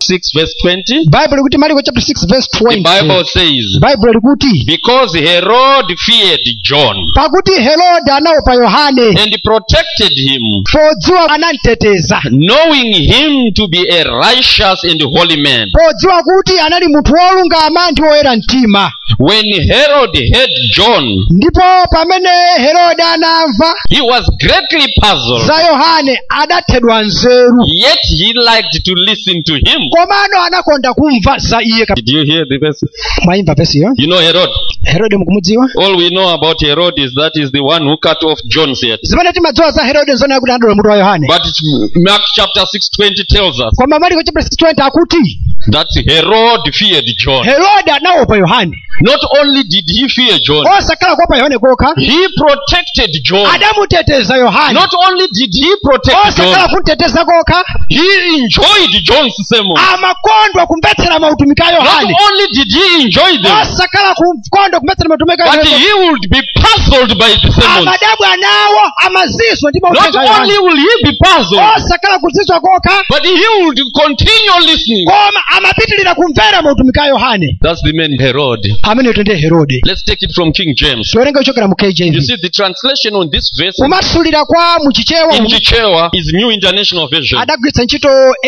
6 verse 20. Bible likuti Marko chapter 6 verse The 20. Bible says, Bible likuti because Herod feared John pakuti Herode anaopa Yohane and protected him, podziwa anamteteza, knowing him to be a righteous and holy man. podziwa kuti anali munthu wolungama ndi woyera mtima. When Herod heard John, Ndipo pamene Herode anamva he was greatly puzzled, za Yohane adathedwa nzeru, yet he liked to listen to him. komano anakonda kumva za iye. Did you hear the verse? Mwayimva vesiyo? You know Herod. Herode mukumudziwa? All we know about Herod is that he's the one who cut off John's head. Zimene timadziwa za Herode nzona kuti anadola mutu wa Yohane. But Mark chapter 6:20 tells us Koma Marko chapter 6:20 akuti that Herod feared John. Herode anaopa Yohane. Not only did he fear John, Osakhala kuopa Yohane kokha, he protected John. adamuteteza Yohane. Not only did he protect Osakhala John, kumteteza kokha, he enjoyed John's sermon. amakondwa kumvetsera mautumiki a Not Yohane. only did he enjoy them, Osakhala kukondwa kumvetsera mautumiki a but Yohane, he would be puzzled by the sermons. amadabwa nawo amaziswa ndi Not mautumiki a Yohane. only will he be puzzled, Osakhala kuziswa kokha, but he would continue listening. koma amapitilira kumvera mautumiki a Yohane. That's the man Herod. Amene tende Herode. Let's take it from King James. Tiwerenge kuchokera mu You KJV. see, the translation on this verse Kumasulira kwa muchichewa in Chichewa is New International Version. adagwiritsa ntchito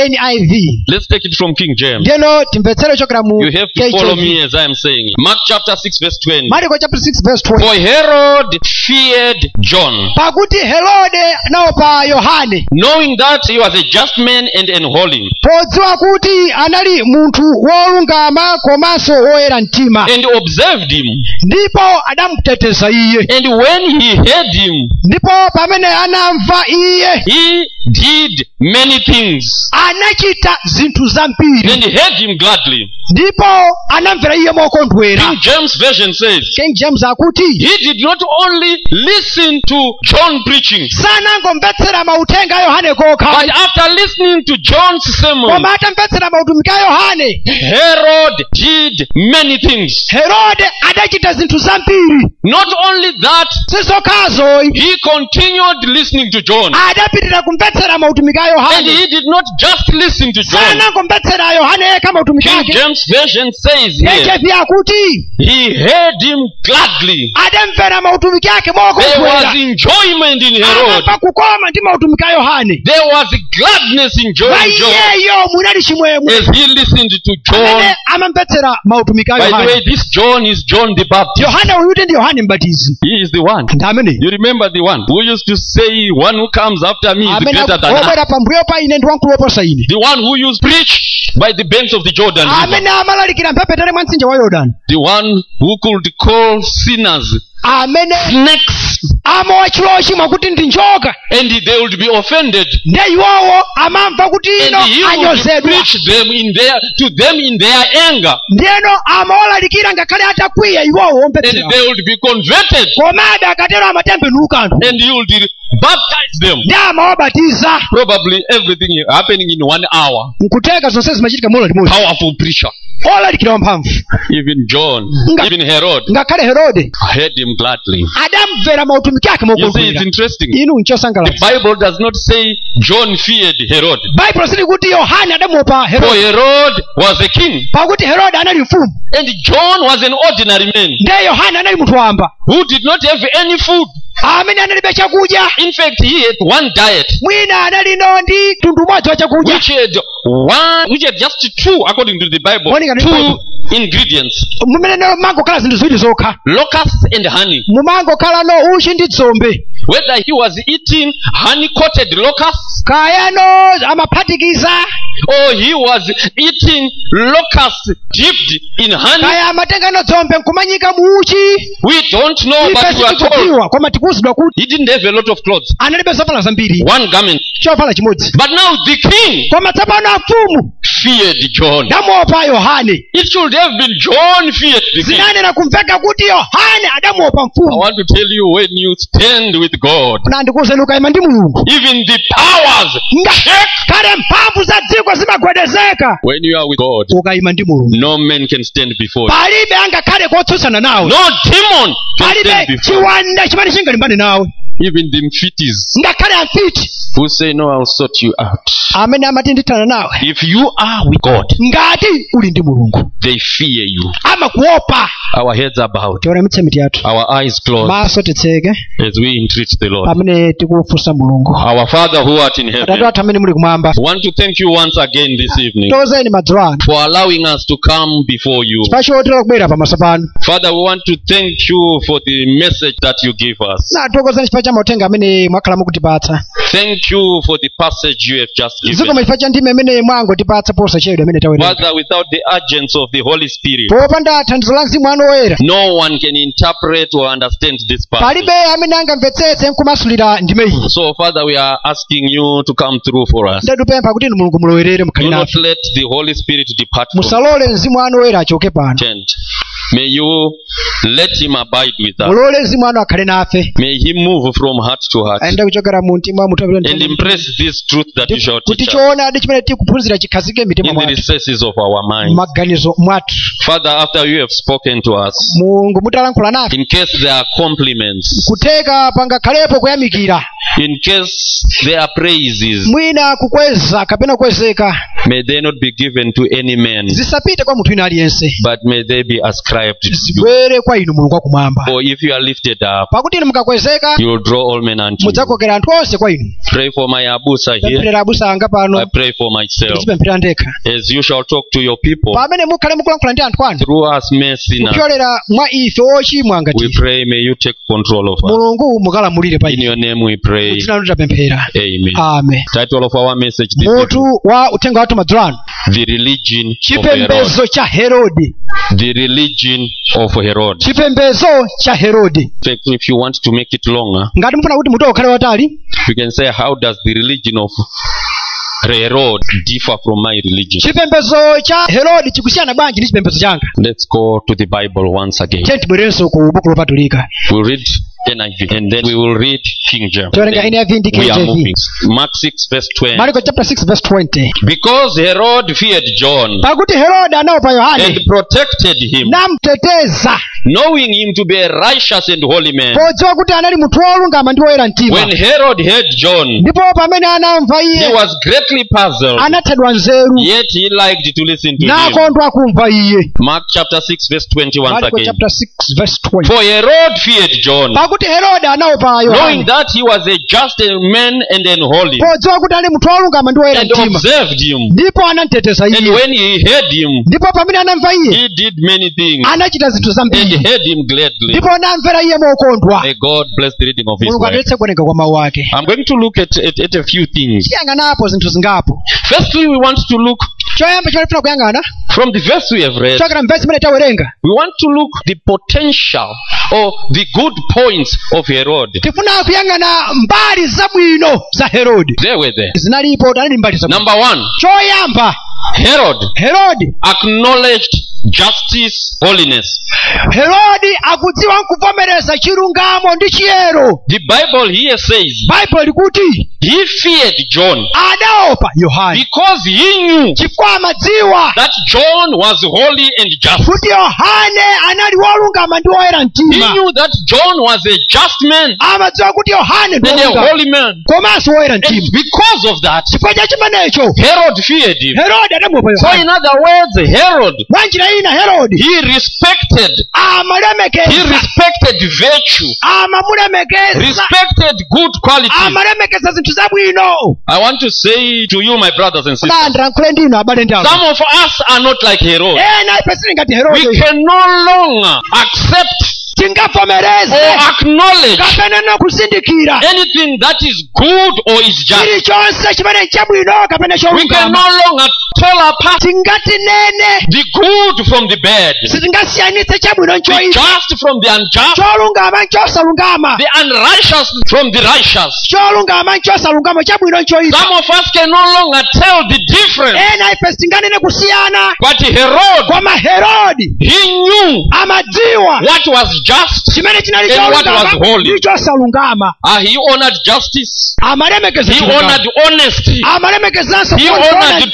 NIV. Let's take it from King James. Ndeno timvetsere kuchokera mu You have to follow KJV. me as I am saying. Mark chapter 6 verse 20. Marko chapter 6 verse 20. For Herod feared John, Pakuti Herode naopa Yohane, knowing that he was a just man and an holy, podziwa kuti anali munthu wolungama komanso woyera mtima, and observed him. ndipo adamuteteza iye. And when he heard him, Ndipo pamene anamva iye, he did many things anachita zinthu zambiri, and heard him gladly. ndipo anamvera iye mokondwera. King James Version says, King James akuti he did not only listen to John preaching, sanangomvetsera mautenga a Yohane kokha, but after listening to John's sermon, koma atamvetsera mautumiki a Yohane, Herod did many things. Herode adachita zinthu zambiri. Not only that, Sizokhazo, he continued listening to John. adapitirira kumvetsera mautumiki a And Yohane. he did not just listen to John. Sanangomvetsera Yohane yekha mautumiki King ake. James Version says here, KJV akuti he heard him gladly. adamvera mautumiki ake There mokondwera. was enjoyment in Herod. Amamva kukoma ndi mautumiki a Yohane. There was gladness in John Iyeyo munali chimwemwe as he listened to John. amene amamvetsera mautumiki a By the way, Yohane. this John is John the Baptist. Yohane uyuti ndi Yohane Mbatizi. He is the one. Ndi amene You remember the one who used to say, one who comes after me is amene greater than I. obwera pambuyo pa ine ndi wamkulu woposa ine, The one who used to preach by the banks of the Jordan River. amene amalalikira mphepete mwa mtsinje wa Yorodani, The one who could call sinners amene snakes amawa chilowo chimwe kuti ndi njoka, and they would be offended. ndi iwowo amamva kuti ino And he would anyozedwa, preach to them in their anger. ndiyeno amawalalikira ngakhale atakwiya iwowo And omvetsera, they would be converted. komabe akatero amatembenuka anthu And he would baptize them. ndi amawabatiza. Probably everything happening in 1 hour. Nkuteka zonse zimachitika mola limodzi. Powerful preacher. Olalikira wamphamvu. Even John, even Herod Ngakhale Herode heard him gladly. adamvera mautumiki ake You see, it's mokondwera. interesting. Inu The nchosangalatsa. Bible does not say John feared Herod. Baibulo sili kuti Yohane adamuopa For Herode, Herod was a king. pakuti Herode anali mfumu, And John was an ordinary man ndiye Yohane anali munthu wamba who did not have any food. amene analibe chakudya. In fact, he had one diet, Mwina analino ndi tundu umodzi wa chakudya, which had just two, according to the Bible, Morning and two Bible. ingredients: mumene mangokhala zinthu ziwiri zokha, locusts and honey. mumangokhala no uchi ndi dzombe. Whether he was eating honey-coated locusts Kayano amaphatikiza, or he was eating locusts dipped in honey, kaya amatengano dzombe nkumanyika mu uchi. we don't know, but Ife we are told sitikudziwa, koma tikuwuzidwa kuti he didn't have a lot of clothes, analibe zovala zambiri, one garment. chovala chimodzi. But now the king Koma tsopano mfumu feared John. adamuopa Yohane. It should have been John feared the king. Zinanena kumveka kuti Yohane adamuopa I mfumu. want to tell you, when you stand with God, Na ndikuwuzeni ukayima ndi Mulungu, even the powers shake. kale mphamvu za dziko zimagwedezeka. When you are with God, Ukayima ndi Mulungu, no man can stand before you. palibe angakhale kotsutsana nawe, No demon can stand palibe before you. chiwanda chimene chingalimbane nawe. Even the Mfitis ngakhale amfiti who say, no, I'll sort you out. amene amati ndithana nawe If you are with God, ngati uli ndi mulungu they fear you. amakuopa. Our heads are bowed, tiweramitse mitu yathu, our eyes closed maso titseke as we entreat the Lord. pamene tikufunsa mulungu. Our Father who art in Atate heaven, athu amene muli kumwamba, we want to thank you once again this evening tozeni madzulo ano for allowing us to come before you. pachotera kubwera pamaso panu. Father, we want to thank you for the message that you give us. tokozani chifukwa cha mauthenga amene mwakhala mukutipatsa. Thank you for the passage you have just zikomo given. chifukwa cha ndime imene mwangotipatsa posachedwa imene tawerenga. Father, without the urgency of the Holy Spirit, popanda thandizo la mzimu wanu woyera no one can interpret or understand this passage. palibe amene angamvetsetse nkumasulira ndime iyi. So, Father, we are asking you to come through for us. ndikupempha kuti inu mulungu mulowerere Do mukhale not nafe. let the Holy Spirit depart from musalole mzimu wanu woyera achoke pano. tent. May you let him abide with us. mulole mzimu wanu akhale nafe. May he move from heart to heart ayenda kuchokera mu mtima mutu and impress this truth that you shall kuti teach us choonadi chimene tikuphunzira chikhazike mitima in the mwathu, recesses of our mind. maganizo mwathu. Father, after you have spoken to us, mulungu mutalankhula nafe, in case there are compliments, kutheka pangakhalepo kuyamikira, in case there are praises, mwina kukweza kapena kukwezeka, may they not be given to any man, zisapite kwa munthu wina aliyense, but may they be ascribed to you. zibwere kwa inu mulungu wakumwamba. For if you are lifted up, pakuti inu mukakwezeka you will draw all men unto you. mudzakokera anthu onse kwa inu. Pray for my abusa here. pempherera abusa anga I pano, pray for myself. ndizipemphera ndekha. As you shall talk to your people pamene mukhale mukulankhula ndi anthu anu through us mere sinners, kupyolera mwa ife ochimwa we ngati pray may you take control of us. mulungu mukalamulire pa In inu. your name we pray. dzina lanu tapemphera, Amen. amen. Title of our message this mutu evening, wa uthenga wathu madzulo ano, The Religion of Herod. chipembedzo cha Herode. The Religion of Herod. chipembedzo cha Herode. In fact, if you want to make it longer, ngati mufuna kuti mutu ukhale watali, you can say, how does the religion of Herod differ from my religion? chipembedzo cha Herode chikusiyana bwanji ndi chipembedzo changa. Let's go to the Bible once again. tiye tibwerenso ku buku lopatulika. We'll read NIV and then we will read King James. tiwerenga NIV ndi We are KJV. moving. Mark 6 verse 20. Marko chapter 6 verse 20. Because Herod feared John pakuti Herode anaopa and Yohane protected him, namteteza, knowing him to be a righteous and holy man. podziwa kuti anali munthu wolungama ndi woyera mtima. When Herod heard John, ndipo pamene anamva he iye was greatly puzzled, anathedwa nzeru, yet he liked to listen to him. nakondwa kumva iye. Mark chapter 6 verse 20 once Marko again. chapter 6 verse 20. For Herod feared John, pakuti Herode anaopa knowing Yohane, that he was a just man and an holy, podziwa kuti ali munthu wolungama ndi woyera and mtima, observed him. ndipo anamuteteza And iye. when he heard him, ndipo pamene anamva iye he did many things anachita zinthu and zambiri, heard him gladly. ndipo anamvera iye mokondwa. May God bless the reading of his mulungu word. atetse kuwerenga kwa mawu ake. I'm going to look at a few things. tiyang'anapo zinthu zingapo. Firstly, we want to look choyamba chimene tifuna kuyang'ana from the verse we have read. chokera mvesi imene tawerenga, We want to look the potential or the good points of Herod. tifuna kuyang'ana mbali zabwino za Herode. They were there. zinalipo, anali mbali zabwino. Number one, choyamba, Herode acknowledged justice, holiness. Herode akudziwa nkuvomereza chilungamo ndi chiyero. The Bible here says Bible likuti he feared John adaopa Yohane because he knew chifukwa amadziwa that John was holy and just. kuti Yohane anali wolungama ndi woyera He mtima. knew that John was a just man amadziwa kuti Yohane ndi and a wolungama holy man. komanso woyera And mtima. because of that, chifukwa cha chimenecho Herod feared him. Herode adamuopa So Yohane. in other words, Herod, mwa njira ina Herode he respected virtue, amamulemekeza, respected good qualities. amalemekeza zinthu zabwino. I want to say to you, my brothers and sisters, kandira nkhule ndinu abale ndi some of us are not like Herod. ena ife sili ngati We Herode. can no longer accept tingavomereze or acknowledge kapena nokuzindikira anything that is good or is just. chilichonse chimene chabwino kapena We can cholungama. no longer tell apart tingatinene the good from the bad, sitingasiyanitse chabwino the nchoipa, just from the unjust, cholungama nchosalungama, the unrighteous from the righteous. cholungama nchosalungama, chabwino nchoipa. Some of us can no longer tell the difference. ena ife sitinganene kusiyana. But Herod, koma Herode he knew amadziwa what was just chimene chinali and what was cholungama holy. ndi chosalungama. He honored justice. amalemekeza He chilungamo, honored honesty. amalemekezanso He honored truth.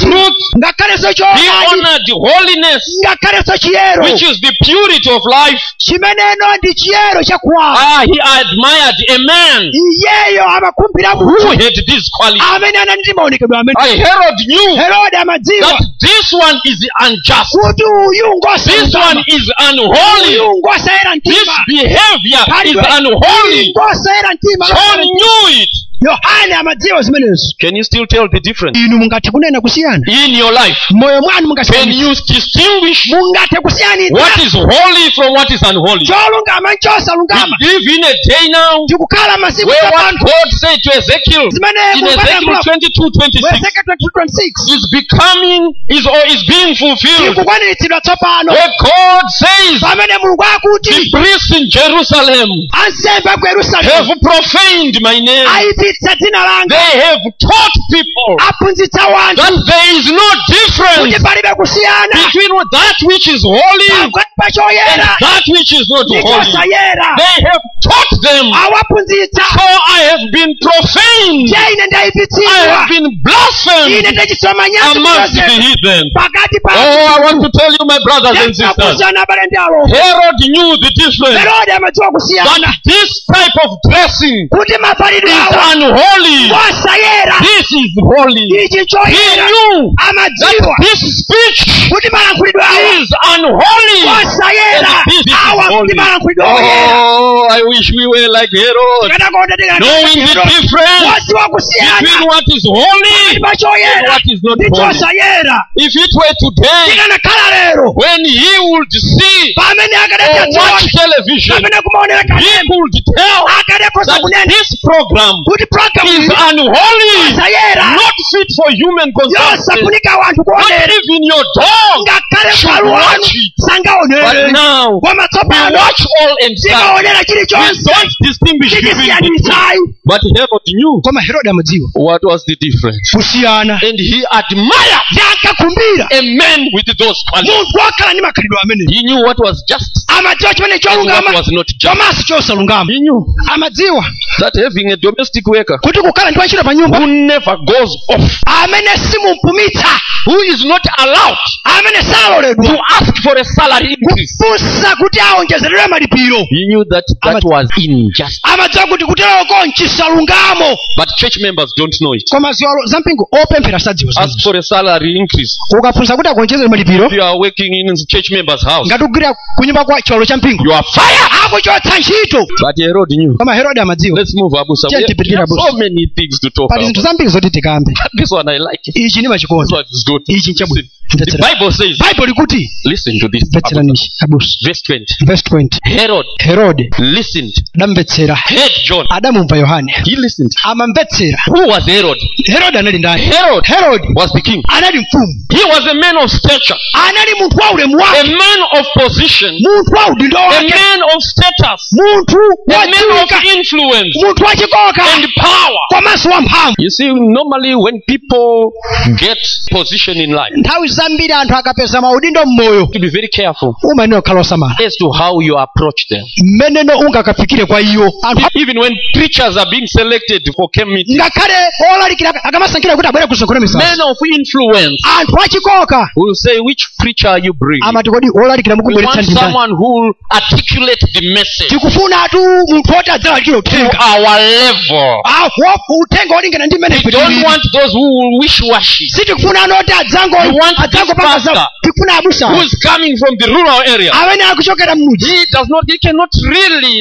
ngakhaleso He choonadi honored holiness, ngakhaleso chiyero which is the purity of life. chimeneno ndi chiyero chakuwala. He admired a man iyeyo amakumbira who munthu had this quality. amene anali ndi maonekedwe amene. Herod knew Herode amadziwa that this one is unjust. kuti uyu This one ngosayera is unholy. This mtima. behavior is unholy. ngosayera mtima. John knew it. Yohane amadziwa zimenezo. Can you still tell the difference? Inu mungathe kunena kusiyana In your life, moyo mwanu can mungasiyana. you distinguish mungathe kusiyana what is holy from what is unholy? cholungama nchosalungama. We live in a day now tikukhala masiku where what abantu God said to Ezekiel zimene in Ezekiel 22:26 Ezekiel 22:26 is becoming, is being fulfilled. tikukwaniritsidwa tsopano Where God says pamene mulungu the akuti priests in Jerusalem ansembe ku have Yerusalemu profaned my name. ayipitsa dzina langa. They have taught people aphunzitsa wanthu that there is no kuti difference palibe kusiyana between that which is holy pakati pa and choyera that which is not ndi holy. chosayera. They have taught them. awaphunzitsa So I have been profaned. je ine I ndayipitsidwa have been blasphemed ine ndachisoma nyasi amongst the kuchosera heathen. pakati pa Oh, I want to tell you, my brothers and sisters, kusiyana abale ndi alo. Herod knew the difference. Herode amadziwa That kusiyana this type of dressing kuti mapalidwe is awa unholy. ngosayera. This is holy. ichi He choyera knew that amadziwa this speech kuti malankhulidwe awa is unholy. ngosayera. And this is awa kuti holy. malankhulidwe oyera. Oh, I wish we were like Herod, tikanakonda knowing the difference wasiwa kusiyana between what is holy pa and choyera what is not ndi holy. chosayera. If it were today, tikanakhala lero when he would see pamene or watch akadati television, pamene kumaonera he kanema could tell akadakosa that kunena this program kuti program is iyi unholy, ngosayera not fit for human consumption. yosafunika wanthu Not kuonera even your dog ngakhale should palu wanu watch it. But sangaonere. now, koma we tsopano watch all and some. tikaonera We chilichonse don't distinguish between the two. tikisiyanisayi. But Herod knew koma Herode amadziwa what was the difference. kusiyana And he admired yakakumbira a man with those qualities. munthu wakhala ndi makhalidwe amene He knew what was just amadziwa chimene and what cholungama was not just. komanso chosalungama. He knew amadziwa that having a domestic worker kuti kukhala ndi wantchito pa nyumba who never goes off, amene simumpumitsa, who is not allowed amene to saloledwa ask for a salary increase, kufunsa kuti aonjezerere malipiro. he knew that that was unjust. amadziwa kuti kuterako nchisalungamo. But church members don't know it. koma ziwalo zampingo opemphera sadziwa Ask for a salary increase. ukafunsa kuti akuonjezere malipiro If you are working in the church member's house, ngati kugwira kunyumba kwa chiwalo cha mpingo you are fired. akuchotsa ntchito. But Herod knew. koma Herode amadziwa Let's move Abusa. Tiye We tipitira have Abusa. so many things to talk pali about. zinthu zambiri zoti tikambe. This one I like it. ichi This ndimachikonda. one is good. ichi nchabwino. The Bible says, baibulo likuti listen to this. mvetserani abusa. Verse 20. verse 20 Herode Listened. adamvetsera Heard John. adamumva Yohane He listened. amamvetsera. Who was Herod? Herode anali ndani? Herod was the king. anali mfumu. He was a man of stature, anali munthu wa ulemu a wake, man of position, munthu wa udindo a wake, man of status, munthu a man wadziwika, of influence munthu wachikoka and power. komanso wamphamvu. You see, normally when people get position in life, nthawi zambiri anthu akapeza maudindo mmoyo to be very careful umayenera kukhala osamala as to how you approach them. mmeneno ungakafikire kwa iyo anthu. Even when preachers are being selected for camp meeting, ngakhale olalikira akamasankhira kuti abwere kusonkhana misasa, men of influence anthu achikoka will say, which preacher you bring? amati kodi olalikira We mukubweretsa want ndi ndani? someone who will articulate the message tikufuna atu munthu oti adzalalikira to uthenga. our level. uthenga olingana ndi mmene We don't want those who will wish-washy, sitikufuna anoti We want this pastor tikufuna abusa who is coming from the rural area. amene akuchokera mmuji. He cannot really,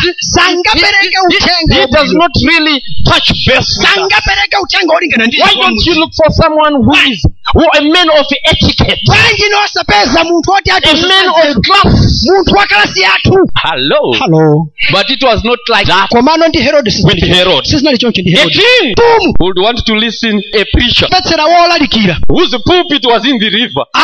sangapereke uthenga he does not really touch base with us. sangapereke uthenga olingana ndi Why don't you look for someone a man of etiquette, bwanji nosapeza munthu oti a man of class? munthu wa kalasi yathu. Hello. But it was not like that komano ndi Herode with Herod. sizinali choncho ndi A Herode. king mfumu would want to listen a preacher mvetsera wolalikira whose pulpit was in the river. amene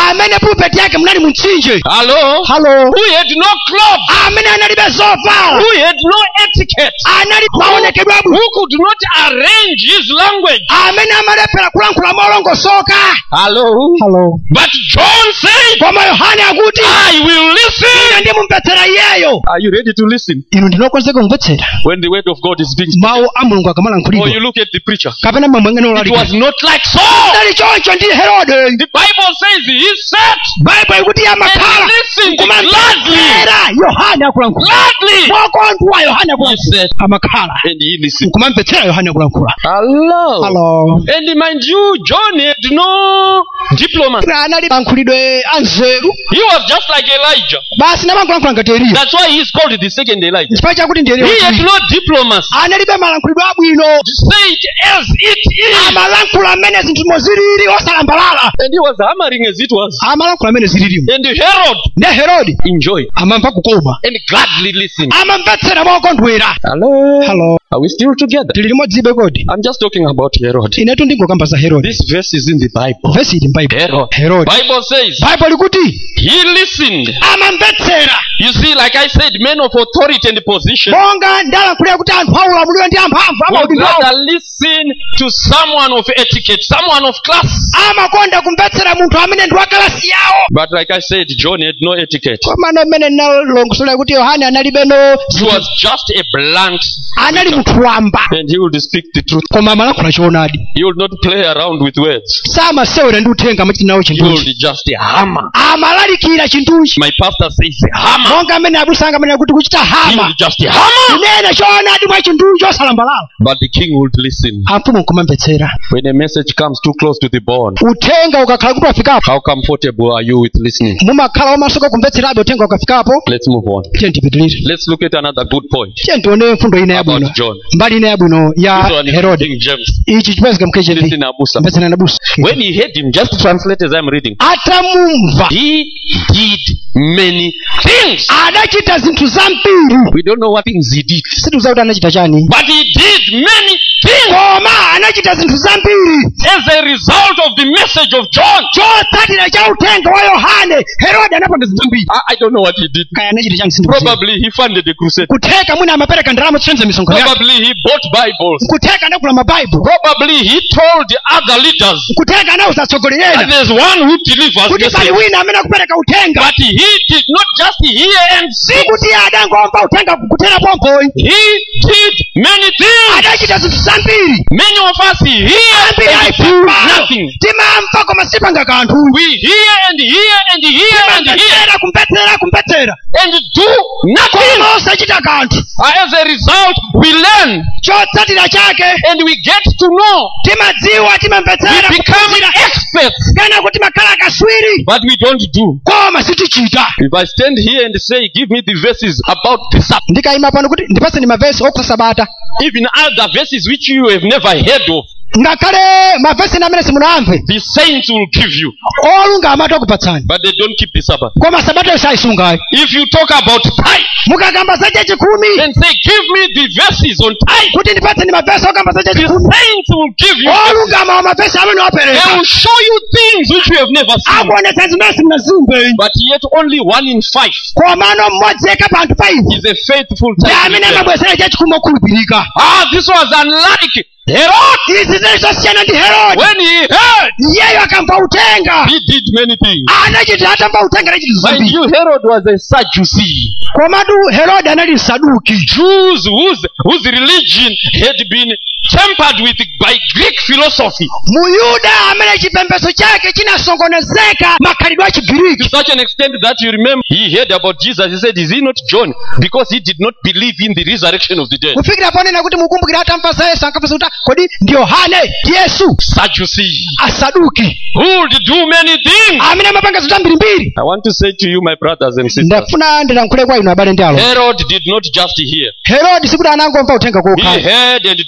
pulpeti yake munali mu mtsinje. Hello? Halo. Who had no clothes? Amene analibe zovala. Who had no etiquette? Anali maonekedwe bwino. Who could not arrange his language? Amene amalepera kulankhula molongosoka. Hello? Halo. But John said, Koma Yohane akuti I will listen. ine ndimumvetsera iyeyo. Are you ready to listen? Inu ndinokonzeka kumvetsera. When the word of God is being Mawu a Mulungu or akamalankhulidwa. you look at the preacher. Kapena mamwengene It olalika. was not like Saul. Nali choncho ndi Herode. The Bible says he sat Bible ikuti amakhala. and listened Kumamvetsera Yohane akulankhula. gladly. Mwakondwa Yohane He akulankhula. said, Amakhala. and he listened. Kumamvetsera Yohane akulankhula. Hello. Halo. And mind you, John had no diplomacy. Anali lankhulidwe anzeru. He was just like Elijah. Basi namankulankhula ngati Eliya. That's why he's called the second Elijah. Chifukwa chakuti ndi He had Eliya. no diplomacy. Analibe malankhulidwe abwino. Say it as it is. Amalankhula amene zinthu zilili osalambalala. And he was hammering as it was. Amalankhula amene zililimu. And Herod Ne Herode enjoyed amamva kukoma. and gladly listened. Amamvetsera mokondwera. Hello. Halo. Are we still together? Tili limodzibe kodi. I'm just talking about Herod. Inetu ndingokamba za Herode. This verse is in the Bible. Vesi ili m'Bible. Herode. Bible says Bible likuti he listened. amamvetsera. You see, like I said, men of authority and position Monga ndalankhulira kuti anthu aulamuliro ndi amphamvu would amaudindo. rather listen to someone of etiquette, someone of class. Amakonda kumvetsera munthu amene ndi wa kalasi yawo. But like I said, John had no etiquette. Komano mmene ndinalongosolera kuti Yohane analibeno He was just a blunt, anali munthu wamba. and he would speak the truth. Koma amalankhula choonadi. He would not play around with words. Samasewera ndi uthenga amachiti nawo He chinthuchi. would just hammer. Amalalikira chinthuchi. My pastor says hammer. Monga amene abusanga amene kuti kuchita He hama. would just hammer. Kunena choonadi mwa chinthuchi osalambalala. But the king would listen. Amfumu nkumamvetsera. When a message comes too close to the bone, Uthenga ukakhala kuti wafikapo. how comfortable are you with listening? Mumakhala wamasoka kumvetserabe uthenga ukafikapo. Let's move on. Tiye tipitilire. Let's look at another good point Tiye tione mfundo ina yabwino. about John. Mbali ina yabwino This ya one is Herode. King James. Ichi chipezeka mkeje Listen, ndi. Abusa. Mbetsana na busa. When he heard him, just translate as I'm reading. Atamumva. He did many things. Adachita zinthu zambiri. We don't know what things he did, Situza kuti anachita chani. but he did many things Koma anachita zinthu zambiri. as a result of the message of John. Chotsatira cha uthenga wa Yohane. Herode anapanga zinthu zambiri. I don't know what he did. Kaya anachita chani sinthu. Probably he funded a crusade. Kutheka mwina amapereka ndalama kusenza misonkhano yake. Probably he bought Bibles. Kutheka anagula mabaibu. Probably he told the other leaders Kutheka anauza that atsogolerera. there's one who delivers Kuti pali message. wina amene akupereka uthenga. But he did not just hear and see. Sikuti adangomva uthenga kutera pompo. He did many things. Adachita zinthu zambiri. Many of us hear Ambiri and do aipambano. nothing. Timamva koma sipanga kanthu. We hear and hear and hear and hear Kumvetsera. and do nothing. Koma osachita kanthu. As a result, we learn Chotsatira chake. and we get to know. Timadziwa We timamvetsera. become experts, Kana kuti makhala kaswiri. but we don't do. Koma sitichita. If I stand here and say, give me the verses about the Sabbath, Ndikayima pano kuti ndipaseni mavesi okusa sabata. even other verses which you have never heard of, Ngakhale mavesi amene simunamve. the saints will give you, Olungama akupatsani. but they don't keep the Sabbath. Koma sabata sayisungayo. If you talk about tithe Mukagamba zache chikumi. and say, give me the verses on tithe, Kuti ndipaseni mavesi okamba zache the chikumi. saints will give you. Olungama wa mavesi amene They wapereka. will show you things which you have never seen. Akuonetsa zimene simunazimve. But yet only 1 in 5 Komano mmodzi yekha pa anthu 5. is a faithful Ndi tithe. amene amabwezera chachikumi okhulupirika. This was unlike Herod. Izi zili zosiyana ndi Herode. When he heard, Iyeyo akamva uthenga. he did many things. Anachita atamva uthenga anachita Mind zambiri. you, Herod was a Sadducee. Komatu Herode anali Saduki. Jews whose religion had been tempered with by Greek philosophy, Muyuda amene chipembedzo chake chinasongonezeka makhalidwe a to Chigiriki. such an extent that you remember he heard about Jesus. He said, is he not John? Because he did not believe in the resurrection of the dead. Kufikira ponena kuti mukumbukira atamva za Yesu ankafunsa kuti kodi ndi Yohane Yesu Sadducee, Asaduki who would do many things. amene amapanga zinthu mbirimbiri. I want to say to you, my brothers and sisters, Ndafuna ndilankhule kwa inu abale ndi alongo. Herod did not just hear. Herode sikuti anangomva uthenga He kokha. heard and did many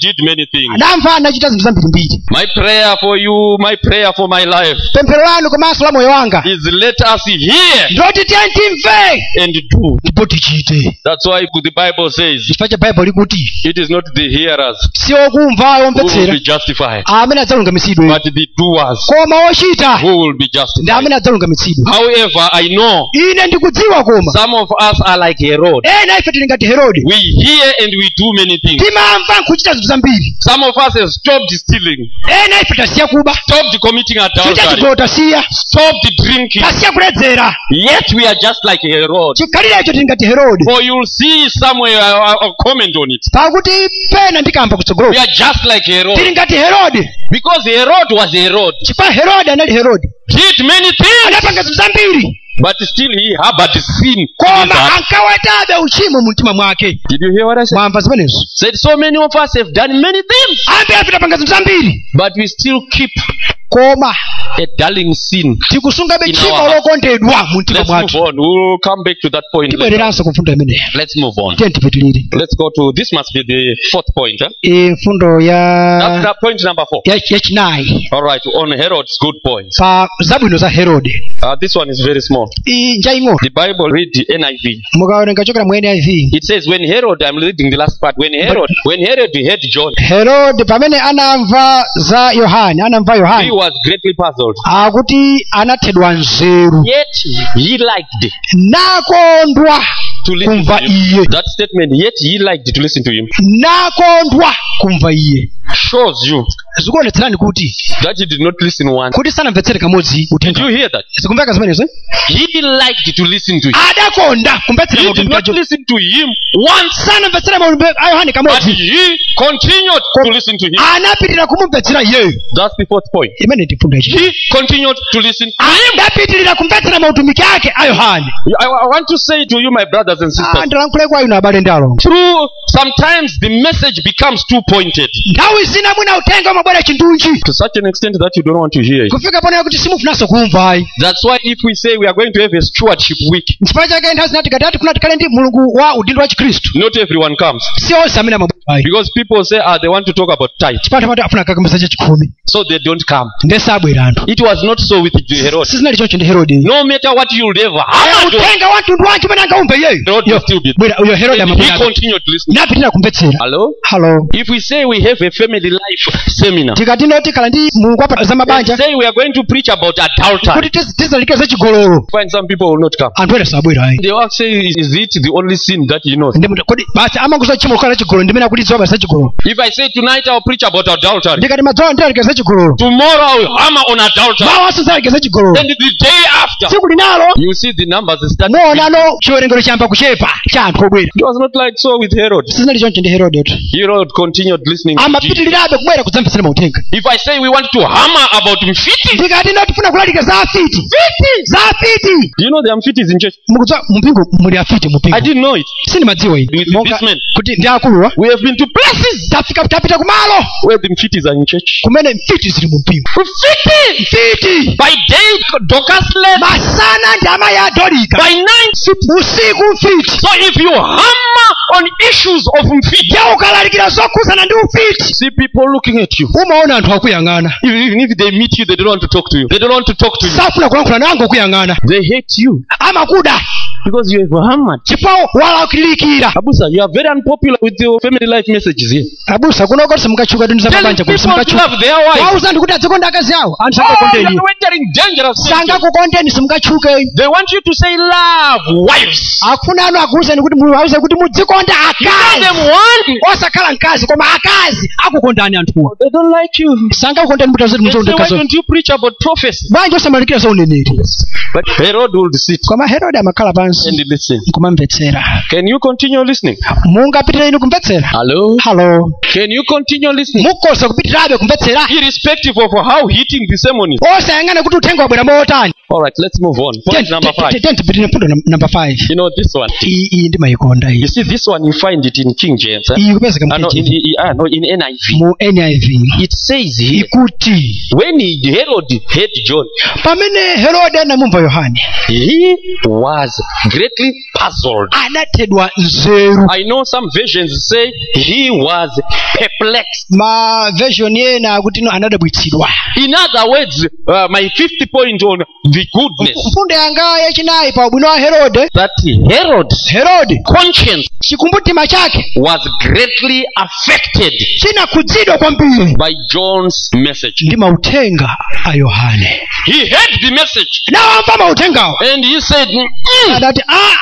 many things. adamva anachita zinthu zambirimbiri. My prayer for you, my prayer for my life pemphero lanu komanso la moyo wanga is let us hear ndoti tiye timve and do. ndipo tichite. That's why the Bible says chifukwa cha baibulo likuti it is not the hearers si okumvayo who will omvetsera be justified, amene adzalungamitsidwe, but the doers koma ochita who will be ndi justified. amene adzalungamitsidwe. However, I know ine ndikudziwa koma some of us are like Herod. ena ife tili ngati Herode, We hear and we do many things. timamva nkuchita zinthu zambiri. Some of us have stopped stealing, ena ife tasiya kuba, stopped committing tucha adultery, chigolo tasiya, stopped drinking. tasiya kuledzera. Yet we are just like Herod. chikhalire icho tili ngati Herode, For you'll see somewhere a comment on it. pakuti pena ndikamba We kutsogolo are just like Herod. tili ngati Herode, Because Herod was Herod. chifukwa Herode anali Herode, Did many things, anapanga zinthu zambiri but still he harbored sin. in his koma heart. ankawetabe uchimo mu mtima mwake. Did you hear what I said? mwamva zimenezo? Said so many of us have done many things, ambiri afe tapanga zinthu zambiri but we still keep koma a darling sin. tikusungabe In tchimo our heart. lokondedwa mu mtima Let's move mwathu. on. We'll come back to that point later. tibwereranso ku mfundo imeneyo. Let's move on. tiye tipitirire. Let's go to, this must be the fourth point. Huh? mfundo That's ya point number 4. yachinayi All right, on Herod's good points. pa zabwino za Herode. This one is very small. njaying'ono The Bible, read the NIV. mukawerenga chokera mu NIV. It says, when Herod, I'm reading the last part, when Herod heard John, Herode pamene anamva za Yohane, anamva he Yohane, was greatly puzzled. akuti anathedwa nzeru, Yet he liked nakondwa to listen kumva to him. iye, That statement, yet he liked to listen to him, nakondwa kumva iye, shows you zikuonetserani kuti that he did not listen once. kuti sanamvetsere kamodzi Did uthenga. you hear that? zikumveka zimenezo? He liked to listen to him. adakonda kumvetsera He did mautumiki not acho, listen to him once, sanamvetsera mautumiki a Yohane but kamodzi, he continued to listen to him. anapitirira kumumvetsera iyeyo. That's the fourth point. imene ndi mfundo yachi. He continued to listen to him. adapitirira kumvetsera mautumiki ake a Yohane. I want to say to you, my brothers and sisters, ndilankhule kwa inu abale ndi alongo, through sometimes the message becomes too pointed nthawi zina mwina uthenga umabwera chindunji to such an extent that you don't want to hear it. kufika ponera kuti simufunanso kumvayi. That's why if we say we are going to have a stewardship week, nchifukwa chake nthawi zina tikati tifuna tikhale ndi mulungu wa udindo wa Chikhristu, not everyone comes, si onse amene amabwerayi. because people say they want to talk about tithe, chipati afuna kakambisa chachikhumi so they don't come. ndese abwera anthu. It was not so with Herod. sizinali choncho ndi Herode. No matter what you'll ever have, uthenga wa mtundu wanji umene angaumve iyeyo, Herod will still be there. bwera uyo Herode And he amabwera continued to listen. napitirira kumvetsera. Hello? halo, If we say we have a family life seminar, tikati ndo tikhala ndi mulungu wa za and mabanja say we are going to preach about adultery, kuti tizalikira za chigololo, find some people will not come. anthu ena sabwerayi. They will say, is it the only sin that he knows? kodi basi amangoza chimo kukhala chigololo ndimene akuti ziwaba za chigololo. If I say tonight I'll preach about adultery, ndikati madzola ndilalikira za chigololo, tomorrow I will hammer on adultery, mawa sizalikira za chigololo, and the day after, tsiku linalo you see the numbers start. muonano chiwerengero chiyamba kuchepa cha anthu obwera. It was not like so with Herod. sizinali choncho ndi Herode tu, Herod continued listening to Jesus. amapitirirabe kubwera kudzamvetsera mauthenga. If I say we want to hammer about mfiti, ndikati ndo tifuna kulalika za afiti, za afiti. do you know there are mfitis in church? mukudziwa mumpingo muli afiti I mumpingo, didn't know it. sindimadziwa With ine monga this man. kuti ndi akuluwa We have been to places tapita kumalo where the mfitis are in church. kumene mfiti zili mu mpingo. Mfiti! mfiti By day, Dorcas led. masana ndi amayi adolika, By night, usiku mfiti. so if you hammer on issues of mfiti, ya ukalalikira zokhudzana ndi ufiti, see people looking at you. umaona anthu akuyang'ana, Even if they meet you, they don't want to talk to you. They don't want to talk to you. safuna kulankhula nawo angokuyang'ana, They hate you amakuda because you have hammered. chifukwa walakilikira. Abusa, you are very unpopular with your family life messages here. abusa kuno kuti simukatchuka tundu za Tell mabanja people kuti to simukatchuka, love their wives. wauza ndi kuti adzikonda akazi awo, anthu Oh, sangakondeni, you're entering dangerous territory. sangakukondeni simukatchuke. They want you to say love wives. akufuna anu akuwuzeni kuti muwauze kuti mudzikonda You tell them akazi, one. osakhala mkazi koma akazi akukondani anthuwo. They don't like you. sangakukondeni mutazeti They say, muchonde why kazo, don't you preach about prophecy? bwanji osamalikira za uneneri. But Herod would sit koma Herode amakhala pansi and listen. nkumamvetsera. Can you continue listening? mungapitirira inu kumvetsera? Hello? halo, Can you continue listening? mukosa kupitirirabe kumvetsera, Irrespective of how hitting the sermon is. osayang'ana kuti uthenga wabwera motani. All right, let's move on. Point number 5. tipitirire mfundo namba 5. You know this one. iyi ndimayikonda You iyi. see, this one you find it in King James. iyi kupezeka No, mkiti in NIV. mu NIV It says here, ikuti when Herod heard John, pamene Herode anamumva Yohane, he was greatly puzzled. anatedwa nzeru. I know some versions say he was perplexed. Ma version ena akuti no anadabwitsidwa. In other words, my fifth point on the goodness, Mfundo yanga yachinayi pa ubwino wa Herode, that Herod conscience chikumbutima chake was greatly affected chinakudzidwa kwambiri by John's message. ndi mautenga a Yohane. He heard the message Nawamva mautengawo and he said, adati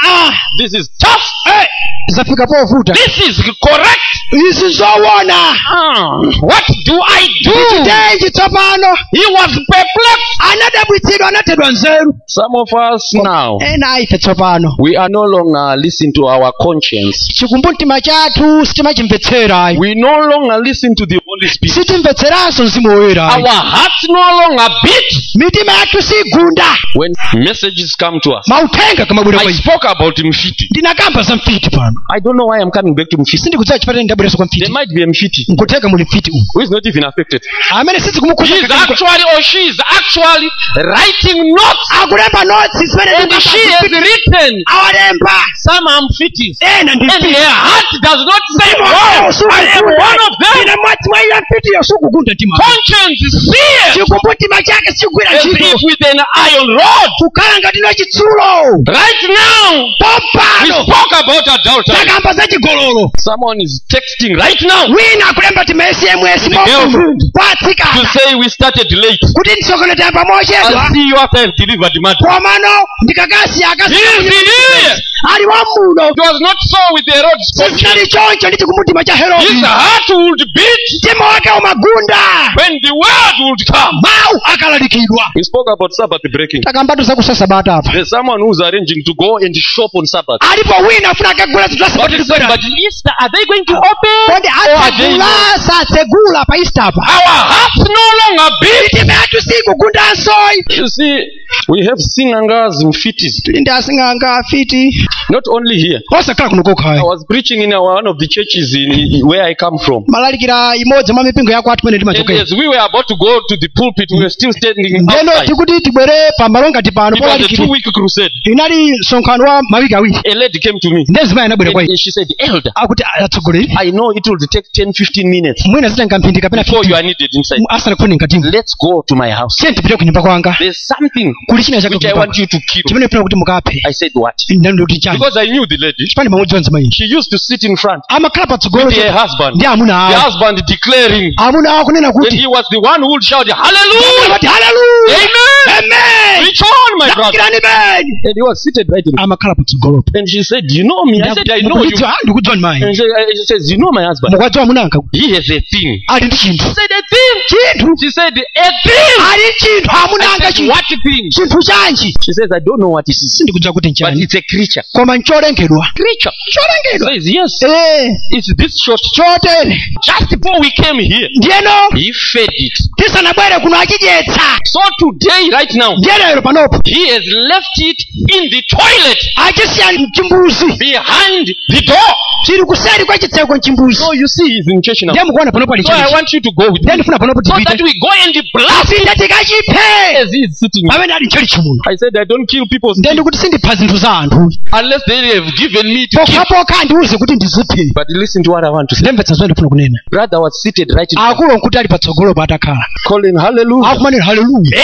this is tough. zafika povuta. This is correct. Izi zowona. What do I do? Chitenji tsopano. He was perplexed. Anadabwitsidwa, anatedwa nzeru. Some of us now, Ena ife tsopano we are no longer listening to our conscience. chikumbutima chathu sitimachimvetsera. We no longer listen to the Holy Spirit. sitimvetseranso Mzimu Woyera. Our hearts no longer beat Mitima yathu sigunda when messages come to us. mautenga kamabwera I kwa ife. spoke about Mfiti. Ndinakamba za Mfiti pano. I don't know why I'm coming back to Mfiti. Sindikudziwa chipatani ndabwereso kwa There Mfiti. might be a Mfiti Nkuteka muli Mfiti umu who is not even affected. amene He sizikumukuza is actually, or she is actually writing notes, akulemba notsi zimene and she has written awalemba some Mfitis, ena ndi and her heart does not say, "Oh, I am one of them." ina mwatsi mwa iyo Mfiti yosukugunda tima. Conscience is seared chikumbutima chake sigwira as ntchito if with an iron rod. kukhala ngati no chitsulo. Right now, we Pompano spoke about adultery. takamba za chigololo. Someone is texting right now wina akulemba tima SMS The girlfriend. to kwatsikana say we started late. kuti ndisokoneza pamochedwa I'll see you after I've delivered the matter. komano ndikakasiya He is here. ali wamuno. It was not so with Herod's conscience. sisinali choncho ndi chikumbutima cha His Herode. heart would beat mtima wake umagunda when the word would come. mawu akalalikidwa. We spoke about Sabbath breaking. takambatu zakusa sabata apa. There's someone who's arranging to go and shop on Sabbath. alipo wina afuna akagula zinthu za But Easter, are they going to open? kodi Or are they atsegula not? satsegula pa Easter apa. Our hearts no longer beat. mitima yathu sikugundanso. You see, we have sinangas Mfitis. tili ndi asing'anga afiti Not only here. osakhala kuno I kokhayi. was preaching in one of the churches in where I come from. malalikira imodzi mwa mipingo yako atu mene And timachokera. as we were about to go to the pulpit, we were still standing ndeno outside. tikuti tibwere pamalo ngati pano It was a polalikira. 2-week crusade. inali msonkhano wa mawiki awiri. A lady came to me ndezimene anabwera kwa ine and she said, "Elder, akuti atsogoleri I know it will take 10-15 minutes mwina zitenga mphindi kapena before you 15 are needed inside. asana kufune mkatimu. Let's go to my house. tiye tipite ku nyumba kwanga. There's something kuli china chake which I want you to keep." chimene pena kuti mukaphe. I said, "What?" ndani kuti chani. Because I knew the lady. chipani mamudziwa nzima iyi. She used to sit in front amakhala patsogolo with her husband. ndi amuna The awo. husband declaring. amuna awo kunena And kuti he was the one who would shout, "Hallelujah! kuti haleluya. Amen! amen. Reach on, my brother." Zakirani beni. And he was seated right in. amakhala patsogolo. And she said, "You know me?" I said, "I know you." ndikudziwa ni mayi. And she says, "You know my husband? mukwadziwa amunanga He has a thing." ali ndi chinthu. I said, "A thing?" chinthu She said, "A thing." ali chinthu I amunanga said, chinthu. "What thing?" chinthu chanji. She says, "I don't know what it is, sindikudziwa kuti but nchani it's a creature." koma ncholengedwa. Creature. She cholengedwa. says, "Yes, it's this short." chotere. Just before we came here, ndiyeno he fed it. tisanabwere kuno achidyetsa. So today, right now, ndiyelero panopo he has left it in the toilet achisiya mchimbuzi behind the door. chili kuseri kwa chitseko mchimbuzi. So you see, he's in church now. ndiye mukuona panopo ali So I chali. want you to go with ndiye me ndifuna panopo so that tipite. we go and blast it apinde tikachiphe. as he is sitting. pamene ali chali chimuno. I said, I don't kill people's ndiye things ndikuti sindipha zinthu za anthu. unless they have given me to kill. pokhapokha andiuze kuti ndiziphe. But listen to what I want to say. ndemvetsa zimene ndifuna kunena. Brother was seated right in front, akulu nkuti ali patsogolo patakhala. calling hallelujah. akumanena haleluya.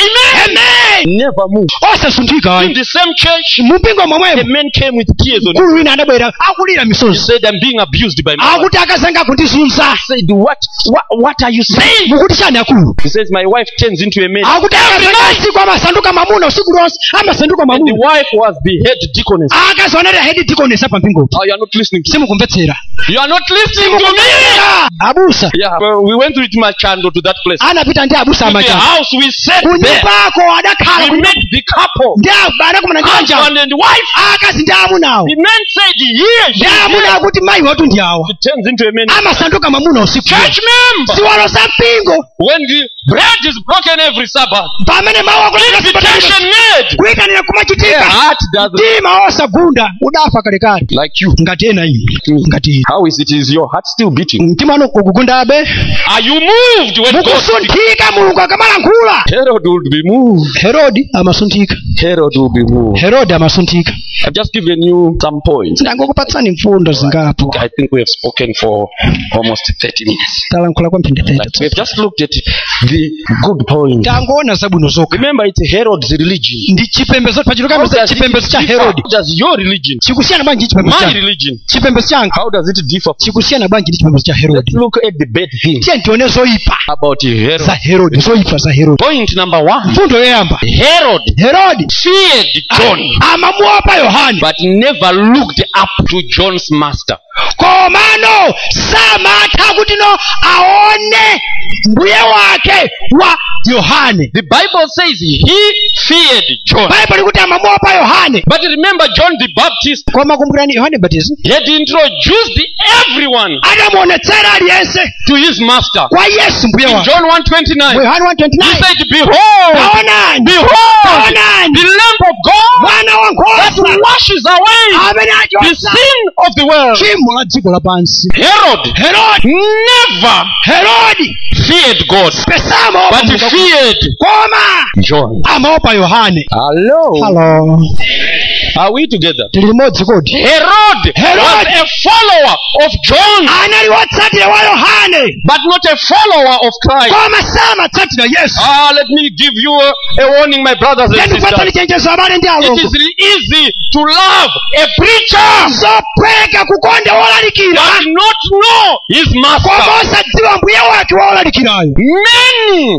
Amen. Never move. osasunthika. In the same church, mumpingo a momwemo man came with tears on his. mkulu wina anabwera akulira He misozi. said, I'm being abused by my wife. akuti akazanga kundizunza. I said, what are you saying? mukuti chani akulu. He says, my wife turns into a man. akuti akazanga usiku amasanduka mamuna usiku lonse amasanduka And the mamuna. wife was the head deaconess. akazonera head deaconess pa mpingo. Oh, you are not listening to me. simukumvetsera. You are not listening to me. abusa Yeah, well, we went with Machando to that place. anapita ndi abusa To the amacha house we sat there. kunyumbako adakhala We met the couple, ndi anakumana ndi anja husband and wife. akazi ndi amunawo. The man said, here, ndi amuna akuti mayi watu ndi awa He turns into a man. amasanduka mamuna usiku. Church member. ziwalo za mpingo When the bread is broken every Sabbath, pamene mawu invitation made. kuyitanira Their kumachitika heart doesn't. mtima osagunda udafa kalekale Like you. ngati ena ine ngati ine. How is it? Is your heart still beating? mtima wanu ukugundabe. Are you moved when God speaks? mukusunthika mulungu akamalankhula. Herod would be moved. Herode Herodi amasuntika. Herod will be moved. Herodi amasuntika. I've just given you some points. Ndangokupatsani mfundo zingapo. I think we have spoken for almost 30 minutes. Talankhula kwa mphindi 30. But we've just looked at the good point. Tangoona zabwino zokha. Remember, it's Herod's religion. Ndi chipembedzo pachiluka chipembedzo cha Herodi. How does your religion? Chikusiyana bwanji chipembedzo My cha religion. chipembedzo changa. How does it differ? Chikusiyana bwanji ndi chipembedzo cha Herodi. Let's look at the bad thing Tiye ndione zoyipa about Herod. za Herodi, zoyipa za Herodi. Point number 1. Mfundo yoyamba. Herodi Feared John, amamuopa Yohane, but never looked up to John's master. komano samatha kuti no aone mbuye wake wa Yohane. The Bible says he feared John. Bible kuti amamuopa Yohane. But remember, John the Baptist Koma kumbukirani Yohane Baptist had introduced everyone adamuonetsera aliyense to his master. kwa Yesu mbuye In wake. John 1:29, Yohane he 1:29 said, Behold, taonani behold, the Lamb of God mwana wa that nkhosa washes away amene the achotsa sin of the world. tchimo la dziko lapansi. Herod never Herodi feared God, pesamo but feared koma John. amaopa Yohane. Hello. Are we together? Tili limodzi kodi. Herod was a follower of John, Anali watsatira wa Yohane but not a follower of Christ. koma samatsatira Yesu. Let me give you a warning, my brothers and Ndipatsani sisters. chenjezo abale ndi It alongo. is easy to love a preacher Zophweka kukonda wolalikira but not know his koma master. osadziwa mbuye wake wolalikirayo. Many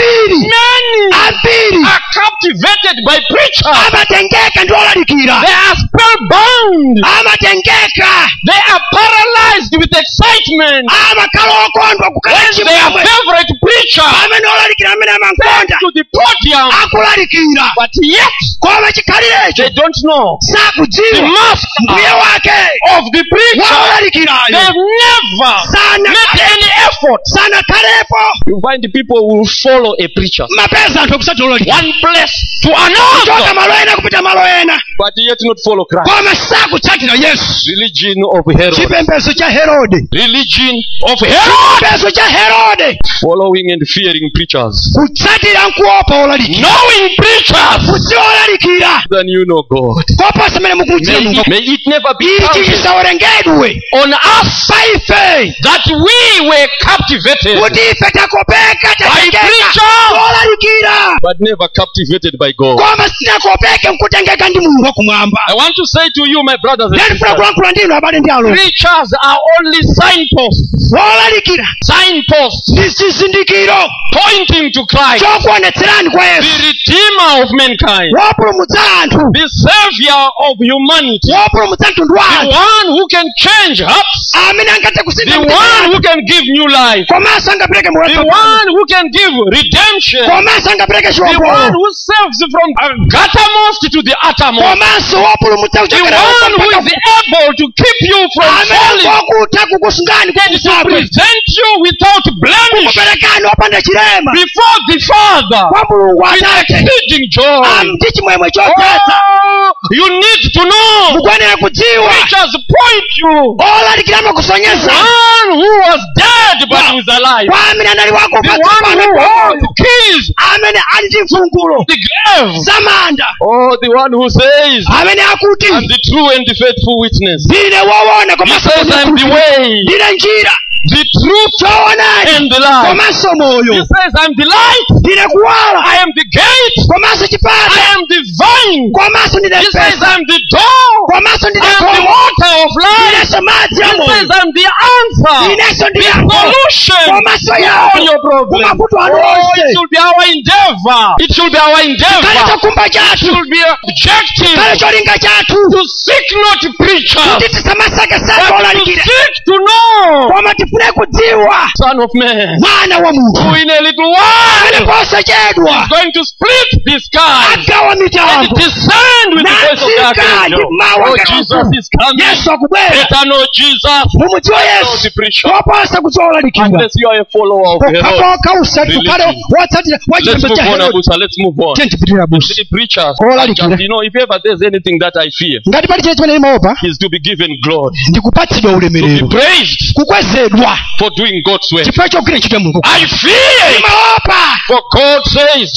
Ambiri are captivated by preachers. amatengeka ndi wolalikira. They are spellbound. Amatengeka They are paralyzed with excitement amakhala okondwa kukhala when their chimwemwe favorite preacher amene olalikira amene amankonda to the podium, akulalikira but yet koma chikhalirecho they don't know the sakudziwa master mbuye wake of the preacher. wolalikirayo. They've never made any effort. sanakhalepo You find the people who will follow a preacher mapeza anthu okusatira olalikira one place to kuchoka another, malo ena kupita malo ena but yet not follow Christ. koma sakutsatira Yesu. Religion of Herod. Chipembedzo cha Herode. Religion of Herod. Chipembedzo cha Herode Following and fearing preachers. kutsatira nkuopa olalikira. Knowing preachers kudziwa olalikira than you know God. koposa mene mukudziwa. May it never be Ichi counted chisawerengedwe on us paife that we were captivated kuti ife takopeka by tatengeka preachers olalikira but never captivated by God. koma sinakopeke nkutengeka ndi Mulungu wakumwamba. I want to say to you, my brothers and Ndifuna sisters, kulankhula ndinu abale ndi alongo. preachers are only signposts. Olalikira Signposts ndi chizindikiro pointing to Christ, chokuonetserani kwa the Yesu, Redeemer of mankind, wopulumutsa anthu, the Savior of humanity, wopulumutsa mtundu the wanthu one who can change hearts, amene angathe the kusintha one mtima who can give new life, komanso angapereke the moyo one who can give redemption, komanso angapereke the one chiwombolo who saves from guttermost to the uttermost, komanso wopulumutsa the one who is able to keep you from amene falling akutha kukusungani and to kukusabwe present you without blemish kuperekani opanda chilema before the Father kwa Mulungu with Atate exceeding joy. ndi chimwemwe chodzetsa. Oh, you need to know. Mukuyenera kudziwa Preachers point you. olalikira amakusonyeza One who was dead but who is alive. kwa amene anali The wakufa one tsopano who kwa holds moyo, keys, amene ali ndi mfungulo the grave. zamanda, Oh, the one who says, amene akuti I'm the true and the faithful witness. ndine woona He komanso says, I'm the way, ndine njira the truth, choonadi and the life. komanso He moyo, says, I'm the light, ndine kuwala I am the gate, komanso I chipata am the vine. komanso ndine He says, mpesa I'm the door, komanso I ndine am the khomo water of life. ndinenso madzi He ya says, moyo I'm the answer, ndinenso the ndiyankho solution komanso to yawo all your problems. kumavuto anu Oh, onse. it should be our endeavor. It should be our kale endeavor. chokhumba It chathu, should be our objective kale cholinga chathu to seek not preachers, kuti tisamasakasaka but to olalikira seek to know koma tifune kudziwa Son of Man, mwana wa who munthu in a little amene while posachedwa is going to split the sky agawa and mitambo descend with the voice of the natsika ndi archangel. mawu Oh, akatukuka. Jesus is coming. Yesu akubwera, Better know Jesus. mumudziwa Know Yesu the preacher. koposa kudziwa olalikira. Unless you are a follower of Herod. Pokapoka usati kale watsatira Let's wachipembedzo move cha on, Herode. Abusa. Let's move on. Tipitirira busi. The preachers, Olalikira. you know, if ever there's anything that I fear, Ngati pali chile chimene ndimaopa is to be given glory, ndikupatsidwa to be ulemerero, praised kukwezedwa for doing God's work. chifukwa chogwira ntchito ya Mulungu. I fear it, Ndimaopa for God says,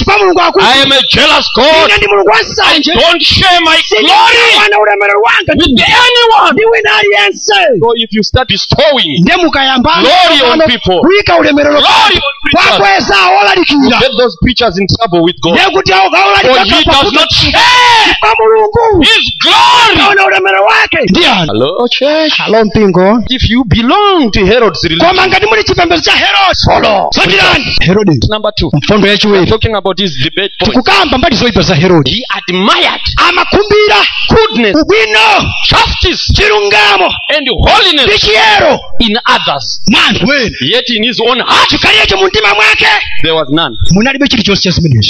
chifukwa mulungu akuti I am a jealous God. ine ndi mulungu I wansanje don't share my glory wana ulemerero wanga with anyone. ndi wina aliyense. So if you start bestowing nde mukayamba glory on people, kuyika ulemerero glory on preachers, wakweza you olalikira get those preachers in trouble with God. nde kuti For he does not share kwa mulungu his glory. ona ulemerero wake. Ndiani? Hello, church. halo mpingo. If you belong to Herod's religion, koma ngati muli chipembedzo cha Herode follow. sotirani Herode. Number 2. mfundo We're yachiwiri talking about his debate point. tikukamba mbali zoyipa za Herode. He admired amakumbira goodness, ubwino, justice, chilungamo and ndi holiness chiyero in others. mwantu wene. Yet in his own heart, chikaliyecho mu mtima mwake there was none. munalibe chilichonse cha zimenezi.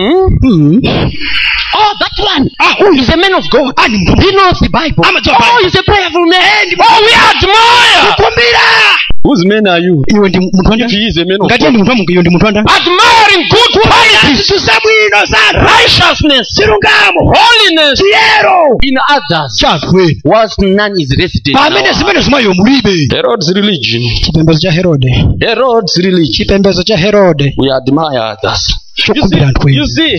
Oh, that one. He's a man of God. ani mtu He knows the Bible. Oh, he's a prayerful man. Oh, we admire. kumbira. Whose man are you? iwe ndi mtu wanda If he is a man of ngati God. ndi mtu wa Mulungu, iwe ndi mtu wanda Admiring good qualities, zabwino za righteousness, chilungamo, holiness chiyero in others, chatu wene. whilst none is resident. pamene zimene zimayo mulibe. Herod's religion. chipembedzo cha Herode. Herod's religion. chipembedzo cha Herode We admire others. chokumbira anthu You ena. see,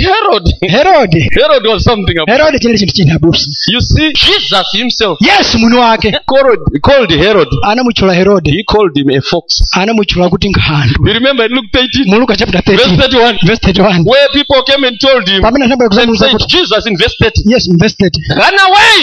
Herod was something about. Herode chinali chinthu chinabusa. You see, Jesus himself yesu mwini wake called Herod. anamutchula Herode, He called him a fox. anamutchula kuti nkhandu. You remember in Luke 13, mu Luka chapter verse 13 31, verse 31 where people came and told him, pamene anabwera and kuzamuza said, kuti Jesus in verse 30, yes verse 30 run away.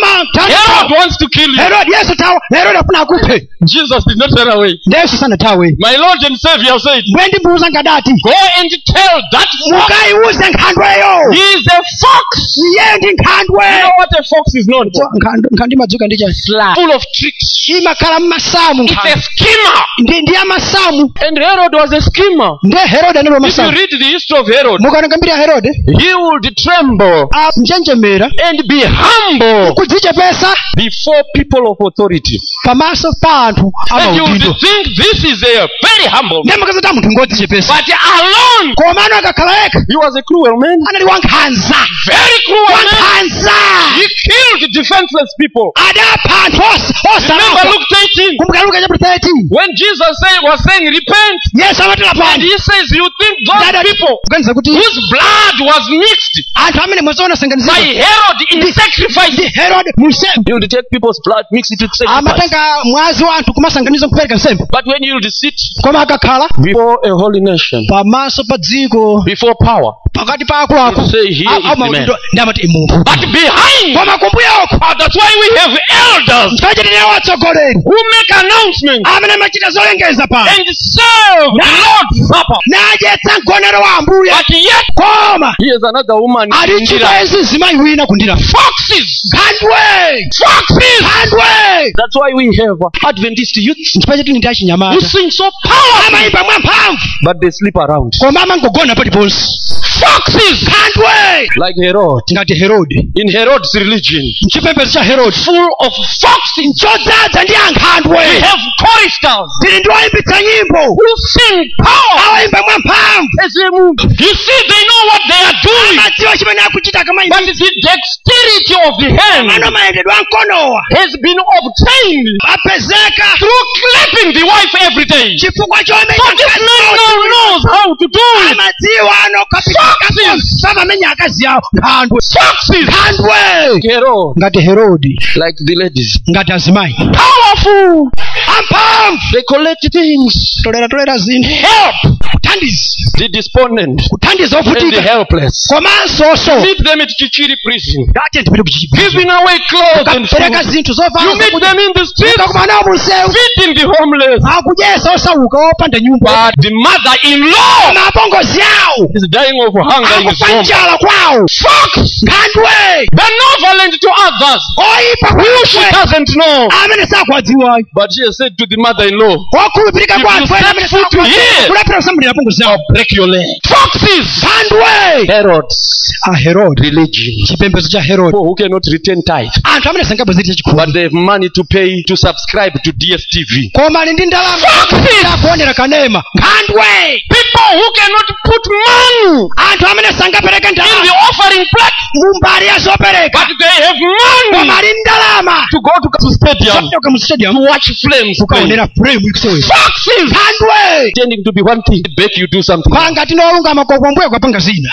Herod wants to kill you. Herode yesu tawa Herode afuna akuphe. Jesus did not run away. ndi yesu sanatawe. My Lord and Savior said, bwe ndimbuuza ngadati go and tell that fox mukayiwuze nkhandweyo he is a fox. iye ndi nkhandwe. You know what a fox is known for? Nkhandi madzuka ndi chani? Full of tricks. imakhala mmasamu It's a nkhandi. schemer. ndi amasamu. And Herod was a schemer. ndi Herode anali If you masamu. read the history of Herod, mukaona mbiri ya Herode he would tremble njenjemera and be humble kudzichepesa before people of authority. pamaso pa anthu And you would amaudindo. think this is a very humble man. ndi makazata munthu ngodzichepesa. But alone, komano akakhala yekha he was a cruel man. anali wankhanza. Very cruel man. wankhanza. He killed defenseless people. adapha anthu Remember osalakwa. Luke 13, kumbuka Luka chapter 13 when Jesus was saying, repent. yesu amatera And pani. he says, you think those people kuganiza kuti whose blood was mixed anthu amene mwazo by anasanganizidwa Herod in sacrifice. ndi Herode munsembe You would take people's blood, mix it with sacrifice. amatenga mwazi wa anthu kumasanganiza kupereka nsembe. But when you would sit koma akakhala before a holy nation, pamaso pa dziko before power, pakati pa akuluakulu you say, here is the man. amaudindo ndi amati munthu. But behind, koma kumbuyoko that's why we have elders chifukwa watsogoleri who make announcements amene amachita zolengeza pano and serve the Lord's Supper. nadyetsa mgonero wa Ambuye. But yet, koma here's another woman. ali chipenzi zimayi wina kundira Foxes. nkhandwe. Foxes. nkhandwe. That's why we have Adventist youth chifukwa choti ndi who achinyamata sing so powerful, amayimba mwamphamvu but they sleep around. koma amangogona paliponse. Foxes. nkhandwe Like Herod. ngati Herode. In Herod's religion, chipembedzo cha Herode full of foxes. chodzaza ndi We ankhandwe. have choristers tili ndi oyimbitsa nyimbo who sing power awayimba mwamphamvu. as they move. You see, they know what they are doing. amadziwa chimene akuchita But akamayimba. the dexterity of the hand ano mayendedwe amkonowa has been obtained apezeka through clapping the wife every day. chifukwa So this man now knows how to do it. amadziwa amamenya akazi awo. nkhandwe. Foxes. nkhandwe Herod, ngati Herode like the ladies, ngati azimayi powerful. amphamvu. They collect things, tolera zinthu help kuthandiza the despondent kuthandiza and the ovutika helpless. komanso Meet them at Chichiri prison, ngati tipite kuchichipinda giving away clothes and pereka food. zinthu You zovala meet them in the streets, kumanawo munsewu feeding the homeless. akudyesa osauka opanda nyumba. But the mother-in-law koma apongozi awo is dying of hunger in his akufa home. njala kwawo. Fox, nkhandwe benevolent to others, oyipa who she kwakwe doesn't know. amene sakwadziwayo. But she has said to the mother-in-law, okhulupirika If kwakwe you set amene foot here, kulapira kusambulira apongozi awo. break your leg. Foxes, nkhandwe Herod's a Herode. religion. chipembedzo cha Herode. People who cannot return tithe, anthu amene sangabwezere chikulu but they have money to pay to subscribe to DSTV. koma ali ndi ndalama akuonera kanema. nkhandwe People who cannot put money anthu amene sangapereke in the ndalama offering plate, mumbali ya zopereka but they have money koma ali ndalama to go to stadium zotoka mu stadium to watch flames. frames. ukaonera frame ikusewe Foxes handwe pretending to be one thing. Beg you do something. ngati nolungama kokombwe kwapanga zina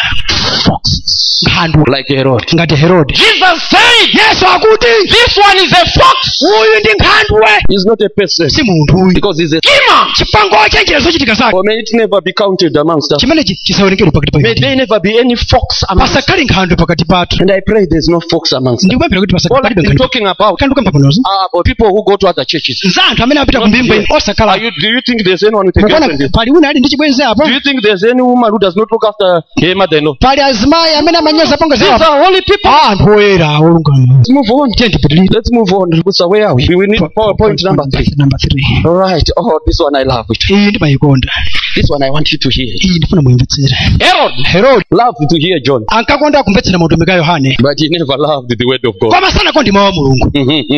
Foxes. handwe Like Herod. ngati Herode Jesus said, Yesu akuti this one is a fox. uyu ndi nkhandwe He's not a person. si munthu uyu Because he's a schemer. chipango chenjera zochitika zake Or may it never be counted amongst us. chimenechi chisaonekere pakati May pa there never be any fox amongst us. pasakhale nkhandwe pakati pathu And I pray there's no fox amongst us. ndikupemphera kuti All I've been pasakhale talking about kanduka mpapanozo are about people who go to other churches. za anthu amene apita ku mbimbo osakhala Do you think there's anyone with a girlfriend mukuona here? pali una ali ndi chibwenzi apo Do you think there's any woman who does not look after her mother-in-law? pali azimayi amene amanyoza ponga These zawo are holy people. anthu oyera olungama Let's move on. tipitirire Let's move on. So where are we? We need point number 3. number 3 All right. Oh, this one I love it. iyi ndimayikonda This one I want you to hear. iyi ndifuna muyimvetsere Herode Loved to hear John, ankakonda kumvetsera mautumiki a Yohane but he never loved the word of God. koma sanakonda mawu a Mulungu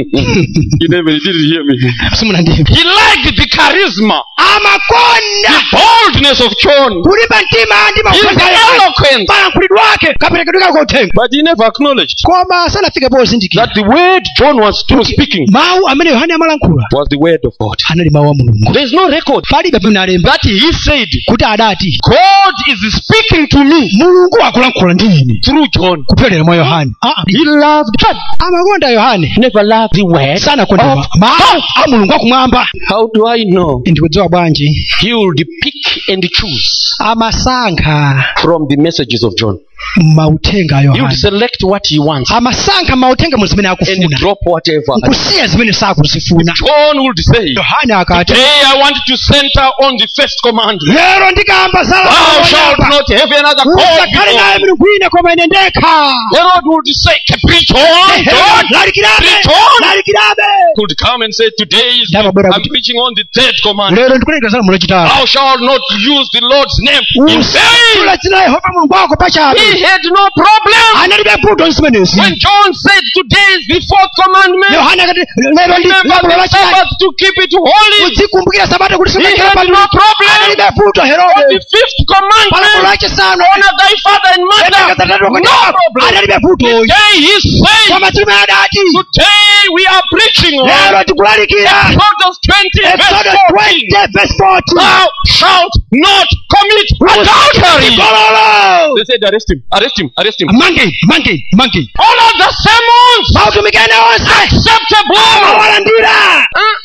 He didn't hear me. simunandimva He liked the charisma, amakonda the boldness of John, kulipa mtima ndi his maufaka ya eloquence, palankhulidwe wake kaperekedweka kothenga but he never acknowledged koma sanafike pozindikira that the word John was speaking mawu amene Yohane amalankhula was the word of God. anali mawu a Mulungu There is no record palibe pamene alemba that he said, kuti adati God is speaking to me Mulungu akulankhula ndi ine through John. kupyolera mwa Yohane He loved God. amakonda Yohane Never loved the word. sanakonda mawu a Mulungu akumwamba How do I know? ndikudziwa bwanji He would pick and choose amasankha from the messages of John. mauthenga a He would Yohane select what he wants amasankha mauthenga mu zimene and akufuna drop whatever. kusiya zimene sakuzifuna John would say, Yohane akati today I want to center on the first commandment. lero ndikamba Thou shalt not have another God usakhale before naye me. mulungu wina koma ine ndekha Herod would say, preach on, God, lalikirabe preach on. lalikirabe Could come and say, today I'm preaching on the third commandment. lero ndikulekeza salamu lachitatu Thou shalt not use the Lord's name in vain. usula dzina la Yehova mulungu wako pachabe He had no problem. analibe vuto zimenezi When John said today is the fourth commandment, Yohane akati lero ndi remember lamulo the lachitatu Sabbath to keep it holy. uzikumbukira sabato kuti He had no problem. analibe vuto On the Herode fifth palamulo commandment, lachisanu honor thy father and mother. No problem. analibe vuto Today he said, koma chimene adati today we are preaching on lero tikulalikira Exodus 20 verse Exodus 14. 20 verse 40 Thou shalt not commit adultery. Gololo. They said, arrest him, arrest him, arrest him. Monkey. All of the sermons Mautumikene onse acceptable. amawalandira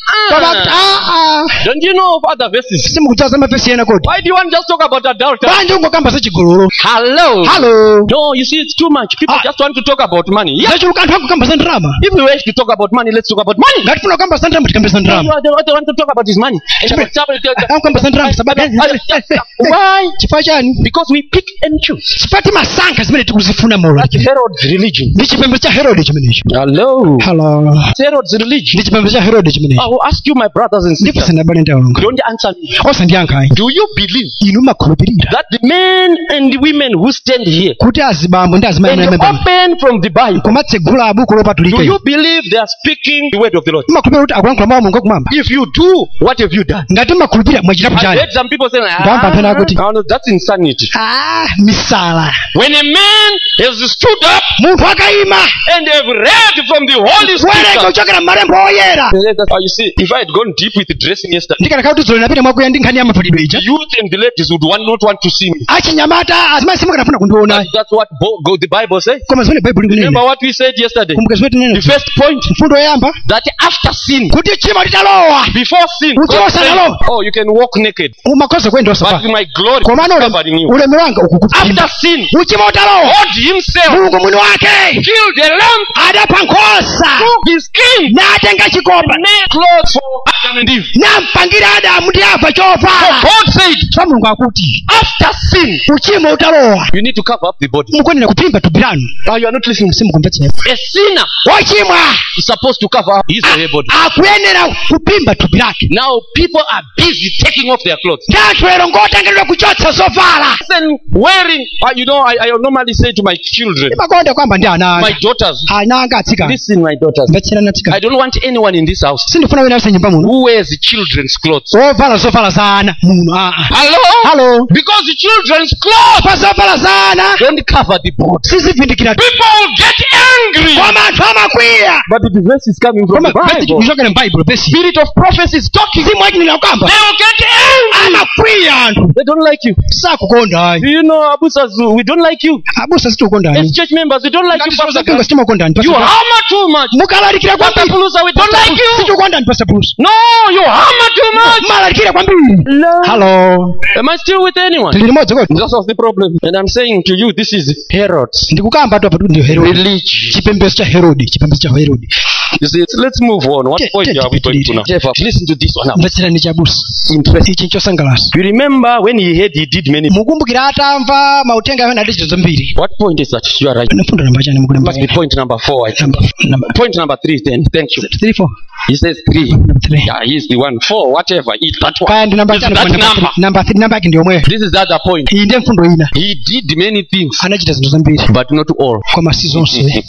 Don't you know of other verses? simukudzaza mavesi ena kodi Why do you want to just talk about adultery? banje ungokamba za chigololo Hello. No, you see, it's too much. People just want to talk about money. Yeah. zachuluka anthu akukamba za ndalama If we wish to talk about money, let's talk about money. ngati funa kukamba za ndalama tikambe za ndalama What they want to talk about is money. akukamba za ndalama sababu Why? chifukwa chani Because we pick and choose. chifukwa timasankha zimene tikuzifuna mola That's Herod's religion. ndi chipembedzo cha Herode chimenecho Hello. Hello. It's Herod's religion. ndi chipembedzo cha Herode I chimenecho will ask you, my brothers and sisters, ndifusana abale ndi alongo don't answer me. osandiyankhayi Do you believe inu makhulupirira that the men and the women who stand here kuti azibambo ndi azimayi and amene open from the Bible, kumatsegula buku lopatulika do you believe they are speaking the word of the Lord? makhulupirira kuti akulankhula mawu a Mulungu kumwamba If you do, what have you done? ngati makhulupirira mwachitapo I chani heard some people saying, Ndamva pena akuti, no, that's insanity. misala When a man has stood up munthu akayima and have read from the Holy kuwerenga Scripture, kuchokera m'malemba oyera you see, if I had gone deep with the dressing yesterday, ndikanakhala kuti dzolo linapita mwakuya ndi nkhani ya mapatidwe ija the youth and the ladies would not want to see me. achinyamata azimayi simukanafuna kundiona That's what the Bible says. koma zimene baibulo Remember likunena what we said yesterday? kumbuka zimene The tinena first point, mfundo yoyamba that after sin, kuti tchimo litalowa before sin, Uchiwa God said, sanalo. oh, you can walk naked, umakhoza kuyenda but osapa my glory komano is covering you. ulemu wanga ukukuphimba After sin, uchimo utalowa God himself mulungu mwini wake killed a lamb, adapha nkhosa took his skin, natenga chikopa made clothes for Adam and Eve. nampangira adamu ndi ava So chovala God said, sa mulungu akuti after sin, uchimo utalowa you need to cover up the body. mukuyenera kuphimba thupi lanu Now you are not listening. simukumvetsera A sinner wochimwa is supposed to cover up his or her body. akuyenera kuphimba thupi lake Now people are busy taking off their clothes. ndi anthu lero ngotengeredwa kuchotsa zovala And wearing, I normally say to my children, imakonda kwamba ndi ana my anga daughters, ana anga atsikana listen, my daughters, mvetserani I atsikana don't want anyone in this house sindifuna wina alise nyumba muno who wears children's clothes. ovala zovala za ana muno Hello? Because the children's clothes pazovala za ana don't cover the body. sizivindikira People will get angry. koma anthu amakwiya But the verse is coming from the Bible. kuchokera m'Bible besi Spirit of prophecy is talking. mzimu wachinena kukamba They will get angry. amakwiya anthu They don't like you. sakukonda Do you know, Abusas, we don't like you. abusa situkondani As church members, we don't like you, Pastor ngatizozapenga Gas. sitimukondani You hammer too much. mukalalikira Pastor kwambiri Pulusa, we don't like you. sitikukondani Pastor Bruce No, you hammer too much. malalikira kwambiri halo Am I still with anyone? tili limodzi kodi That was the problem. And I'm saying to you, this is Herod. ndikukamba tu apa kuti ndiyo herodi Religion. chipembedzo cha herodi You see, let's move on. What point are we going to now? Jeff, listen to this one now. mvetserani chabusa Interesting. ichi chosangalasa You remember when he heard he did many. mukumbukira atamva mautenga amene ati chizo mbiri What point is that? You are right. nafunda namba chani mukulemba Must be point number 4, I think. Point number 3 then. Thank you. 34 He says 3. number 3 Yeah, he's the one. 4, whatever. It's that one. kaya ndi namba Is chani that number? namba 3 namba yake ndi yomweyo This is the other point. iyi ndiye mfundo ina He did many things, anachita zinthu zambiri but not all. koma si zonse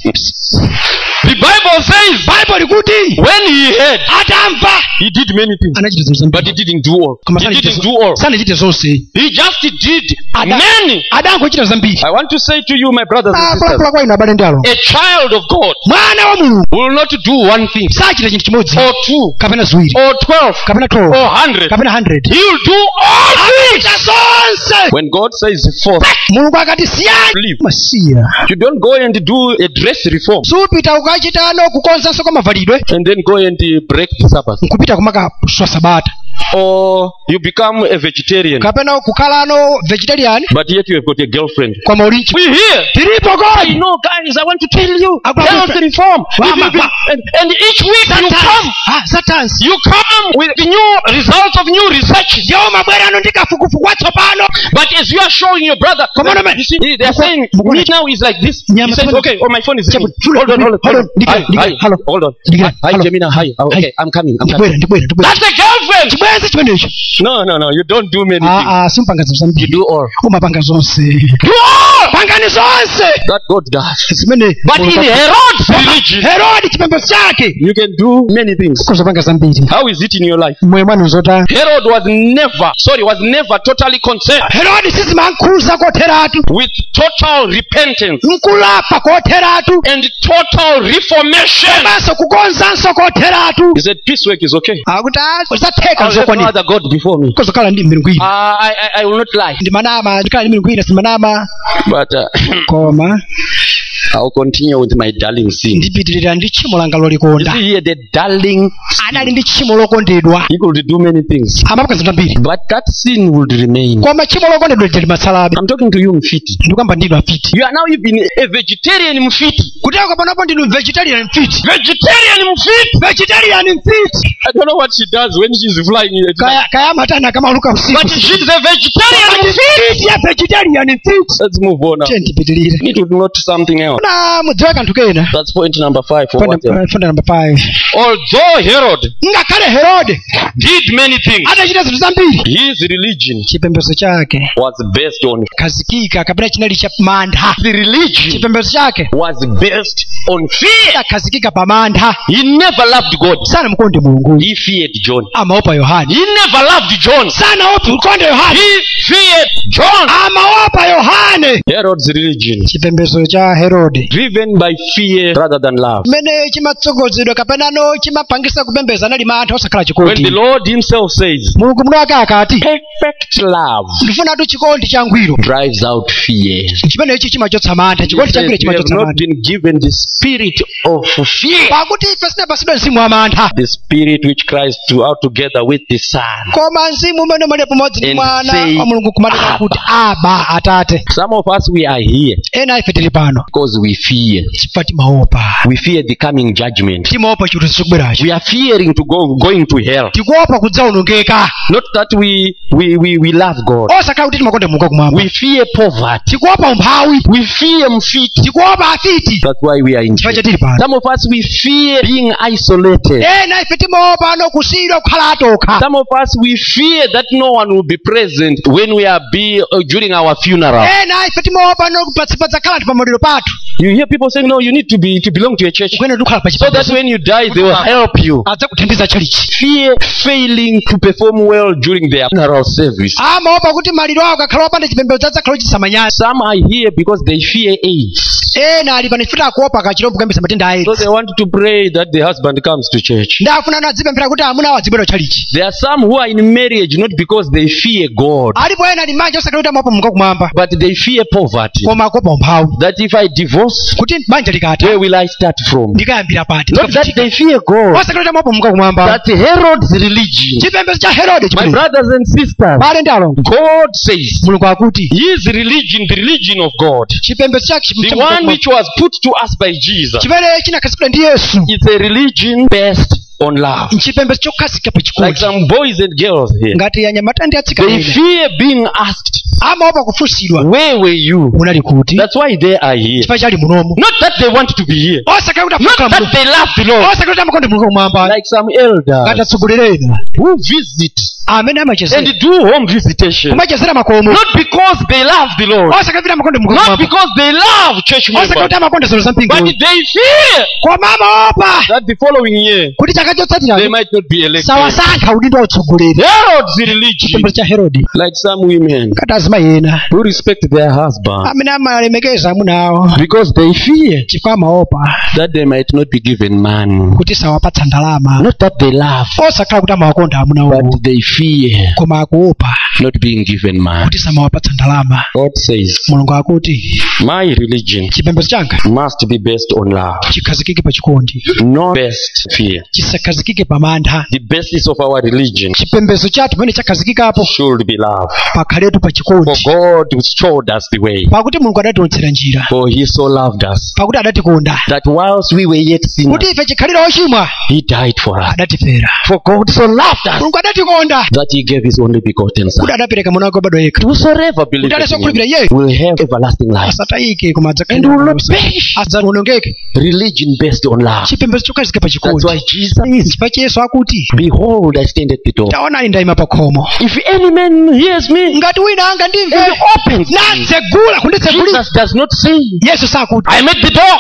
The Bible says bible likuti when he heard, atamva he did many things, anachita zinthu but zambiri he didn't do all. koma He didn't do all. sanachite zonse He just did Ada- many. adangochita zambiri I want to say to you, my brothers and sisters, kulakula kwa inu abale ndi alongo a child of God mwana wa mulungu will not do one thing, sachita chinthu chimodzi or two, kapena ziwiri or 12, kapena 12 or 100. kapena 100 He will do all things. achita zonse When God says fourth, mulungu akati siyani leave. masiya You don't go and do a dress reform supita ukachitano kukonzanso kwa mavalidwe and then go and break the Sabbath. nkupita kumakaswa sabata Or you become a vegetarian, kapena kukhalano vegetarian but yet you have got a girlfriend. kwa maulinchi We hear. tilipo I kodi know, guys, I want to tell you. Agwa- Health reform. Mama, And each week you come. satansi You come with the new results of new research. yo mabwerano ndi kafukufuku watsopano But as you are showing your brother, Come on, man. you see, they are saying, Mukuna- me now is like this. Nyama He says, sana. okay, oh, my phone is ringing. Fule- Hold on. hold on. Hi, Digga, hello. hold on. Digga, Hi, hello. Gemina, hi. Oh, okay, I'm coming. ndibwera That's a girlfriend. chibwenzi chimenecho No, you don't do many things. simpanga zinthu You zambiri do all. umapanga zonse Do all. pangani zonse That God does. zimene But in Herod's religion, herodi chipembedzo chake you can do many things. kozopanga zambiri How is it in your life? moyo mwanu zota Herod was never totally concerned herodi sizimankhuza kotheratu with total repentance nkulapa kotheratu and total reformation. komanso kukonzanso kotheratu He said, peace work is okay. akuti zatheka I'll have no zokwanira other God before me. kozokhala ndi milungu ina I will not lie. ndi manama ndikhala ndi milungu ina simanama But koma I'll continue with my darling sin. ndipitirira ndi tchimo langa You lolikonda see here, the darling, anali ndi tchimo lokondedwa he could do many things. amapanga zinthu ambiri But that sin would remain. koma tchimo lokondedwa lija limatsalabe I'm talking to you, Mfiti. ndikuyamba ndinu afiti You are now even a vegetarian, Mfiti. kuteka panopo ndinu vegetarian mfiti Vegetarian, Mfiti. vegetarian mfiti I don't know what she does when she's flying here. kaya matana kamaluka usiku But she's a vegetarian, Mfiti. ya vegetarian mfiti Let's move on now. tiye ndipitirire Need to note something else. na mudziwe kanthu kena That's point number 5 or whatever. fonda namba 5 Although Herod ngakhale herode did many things, adachita zinthu zambiri his religion chipembedzo chake was based on khazikika kapena chinali cha mantha the religion chipembedzo chake was based on fear. chakhazikika pa mantha He never loved God. sanamukonde mulungu He feared John. amaopa yohane He never loved John. sanaopa mkonde yohane He feared John. amaopa yohane Herod's religion, chipembedzo cha herode driven by fear rather than love. mene chimatsogozedwa kapenano chimapangisa kupembeza nali mantha osakhala When the chikondi Lord himself says, mulungu muno wake akati perfect love ndifunatu chikondi changwiro drives out fear. chimene ichi chimachotsa mantha He chikondi says, changwiro we have chimachotsa not mantha been given the spirit of fear, pakuti ife sinapasidwa mzimu wa mantha the spirit which cries out together with the Son. koma mzimu umene umene pamodzi ndi And mwana say, wa mulungu kumanena Abba. kuti aba atate Some of us, we are here ena ife tili pano because we fear. chifukwa timaopa We fear the coming judgment. timaopa chinthu chikubweracho We are fearing to going to hell. tikuopa kudzawonongeka Not that we love God. osakhala kuti timakonda mulungu kumwamba We fear poverty. tikuopa umphawi We fear mfiti. tikuopa afiti That's why we are in chifukwa church. chatili pano Some of us, we fear being isolated. ena ife timaopa ano kusiyidwa kukhala atokha Some of us, we fear that no one will be present when we are during our funeral. ena ife timaopa ano patsakhala anthu pamaliro pathu You hear people saying, no, you need to belong to a church. kwene ndikhala pa So that chipembedzo when you die, they will help you. adzakuthandiza chalichi. Fear failing to perform well during their funeral service. amaopa kuti maliro awo akakhala opanda chipembedzo adzakhala chisamanyazi. Some are here because they fear AIDS. ena ali pano chifukwa akuopa kachirombo kuyambisa matenda a So AIDS. they want to pray that the husband comes to church. ndafuna ano adzipemphera kuti amuna awo adzibwera chalichi. There are some who are in marriage not because they fear God, alipo ena ali manja osakhala kuti amaopa Mulungu kumwamba but they fear poverty. koma akuopa umphawi. That if I divorce, kuti banja likatha where will I start from? ndikayambira pati. Not that they fear God. osakhala kuti amaopa Mulungu kumwamba. That's Herod's religion. chipembedzo cha Herode My chipembedzo. brothers and sisters, bale ndi alongo. God says Mulungu akuti His religion, the religion of God, chipembedzo chake the one which was put to us by Jesus, chimene chinakhasikidwa ndi Yesu. it's a religion based on love. chipembedzo chokhazika pa Like chikondi. some boys and girls here, ngati anyamata ndi they atsikana fear being asked, amaopa kufunsidwa where were you? munali kuti. That's why they are here. chifukwa chali munomo. Not that they want to be here. osakhala kuti Not afuka that Mulungu. they love the Lord. osakhala kuti amakonda Mulungu kumwamba. Like some ngati elders atsogoleri ena who visit amene amachezera and do home visitation. kumachezera makomo. Not because they love the Lord. osakhala kuti amakonda Mulungu Not kumwamba. because they love church osakhala members. kuti amakonda zinthu za mpingo. But they fear koma amaopa that the following year kuti chaka they chotsatira might not be elected. sawasankha udindo wa utsogoleri. Herod's religion, chipembedzo cha Herode. like some women ngati azimayi ena who respect their husband amene amalemekeza amuna awo because they fear chifukwa amaopa that they might not be given money. kuti sawapatsa ndalama. Not that they love, osakhala kuti amawakonda amuna awo but they fear koma akuopa not being given money. kuti samawapatsa ndalama. God says, Mulungu akuti my religion chipembedzo changa must be based on love, chikhazikike pa chikondi, not based fear. chisakhazikike pa mantha. The basis of our religion chipembedzo chathu pamene chakhazikikapo should be love. pakhaletu pa For chikondi. God showed us the way. pakuti Mulungu adationetsera njira. For He so loved us pakuti adatikonda that whilst we were yet sinners, kuti ife chikhalira ochimwa He died for us. adatifera. For God so loved us Mulungu adatikonda that He gave His only begotten Son. kuti adapereka mwana wake wobadwa yekha Whosoever kuti believes aliyense in wokhulupirira Him iyeyo will have everlasting life. asatayike koma And will not perish. adzawonongeke. Religion based on love. chipembedzo chokhazika pa That's chikondi. why Jesus is. chifukwa Yesu akuti Behold, I stand at the door. taonani ndayima pa khomo. If any man hears me ngati wina anga ndimve and opens me, natsegula kunditsegulira. Jesus does not say, Yesu sakuti I am at the door.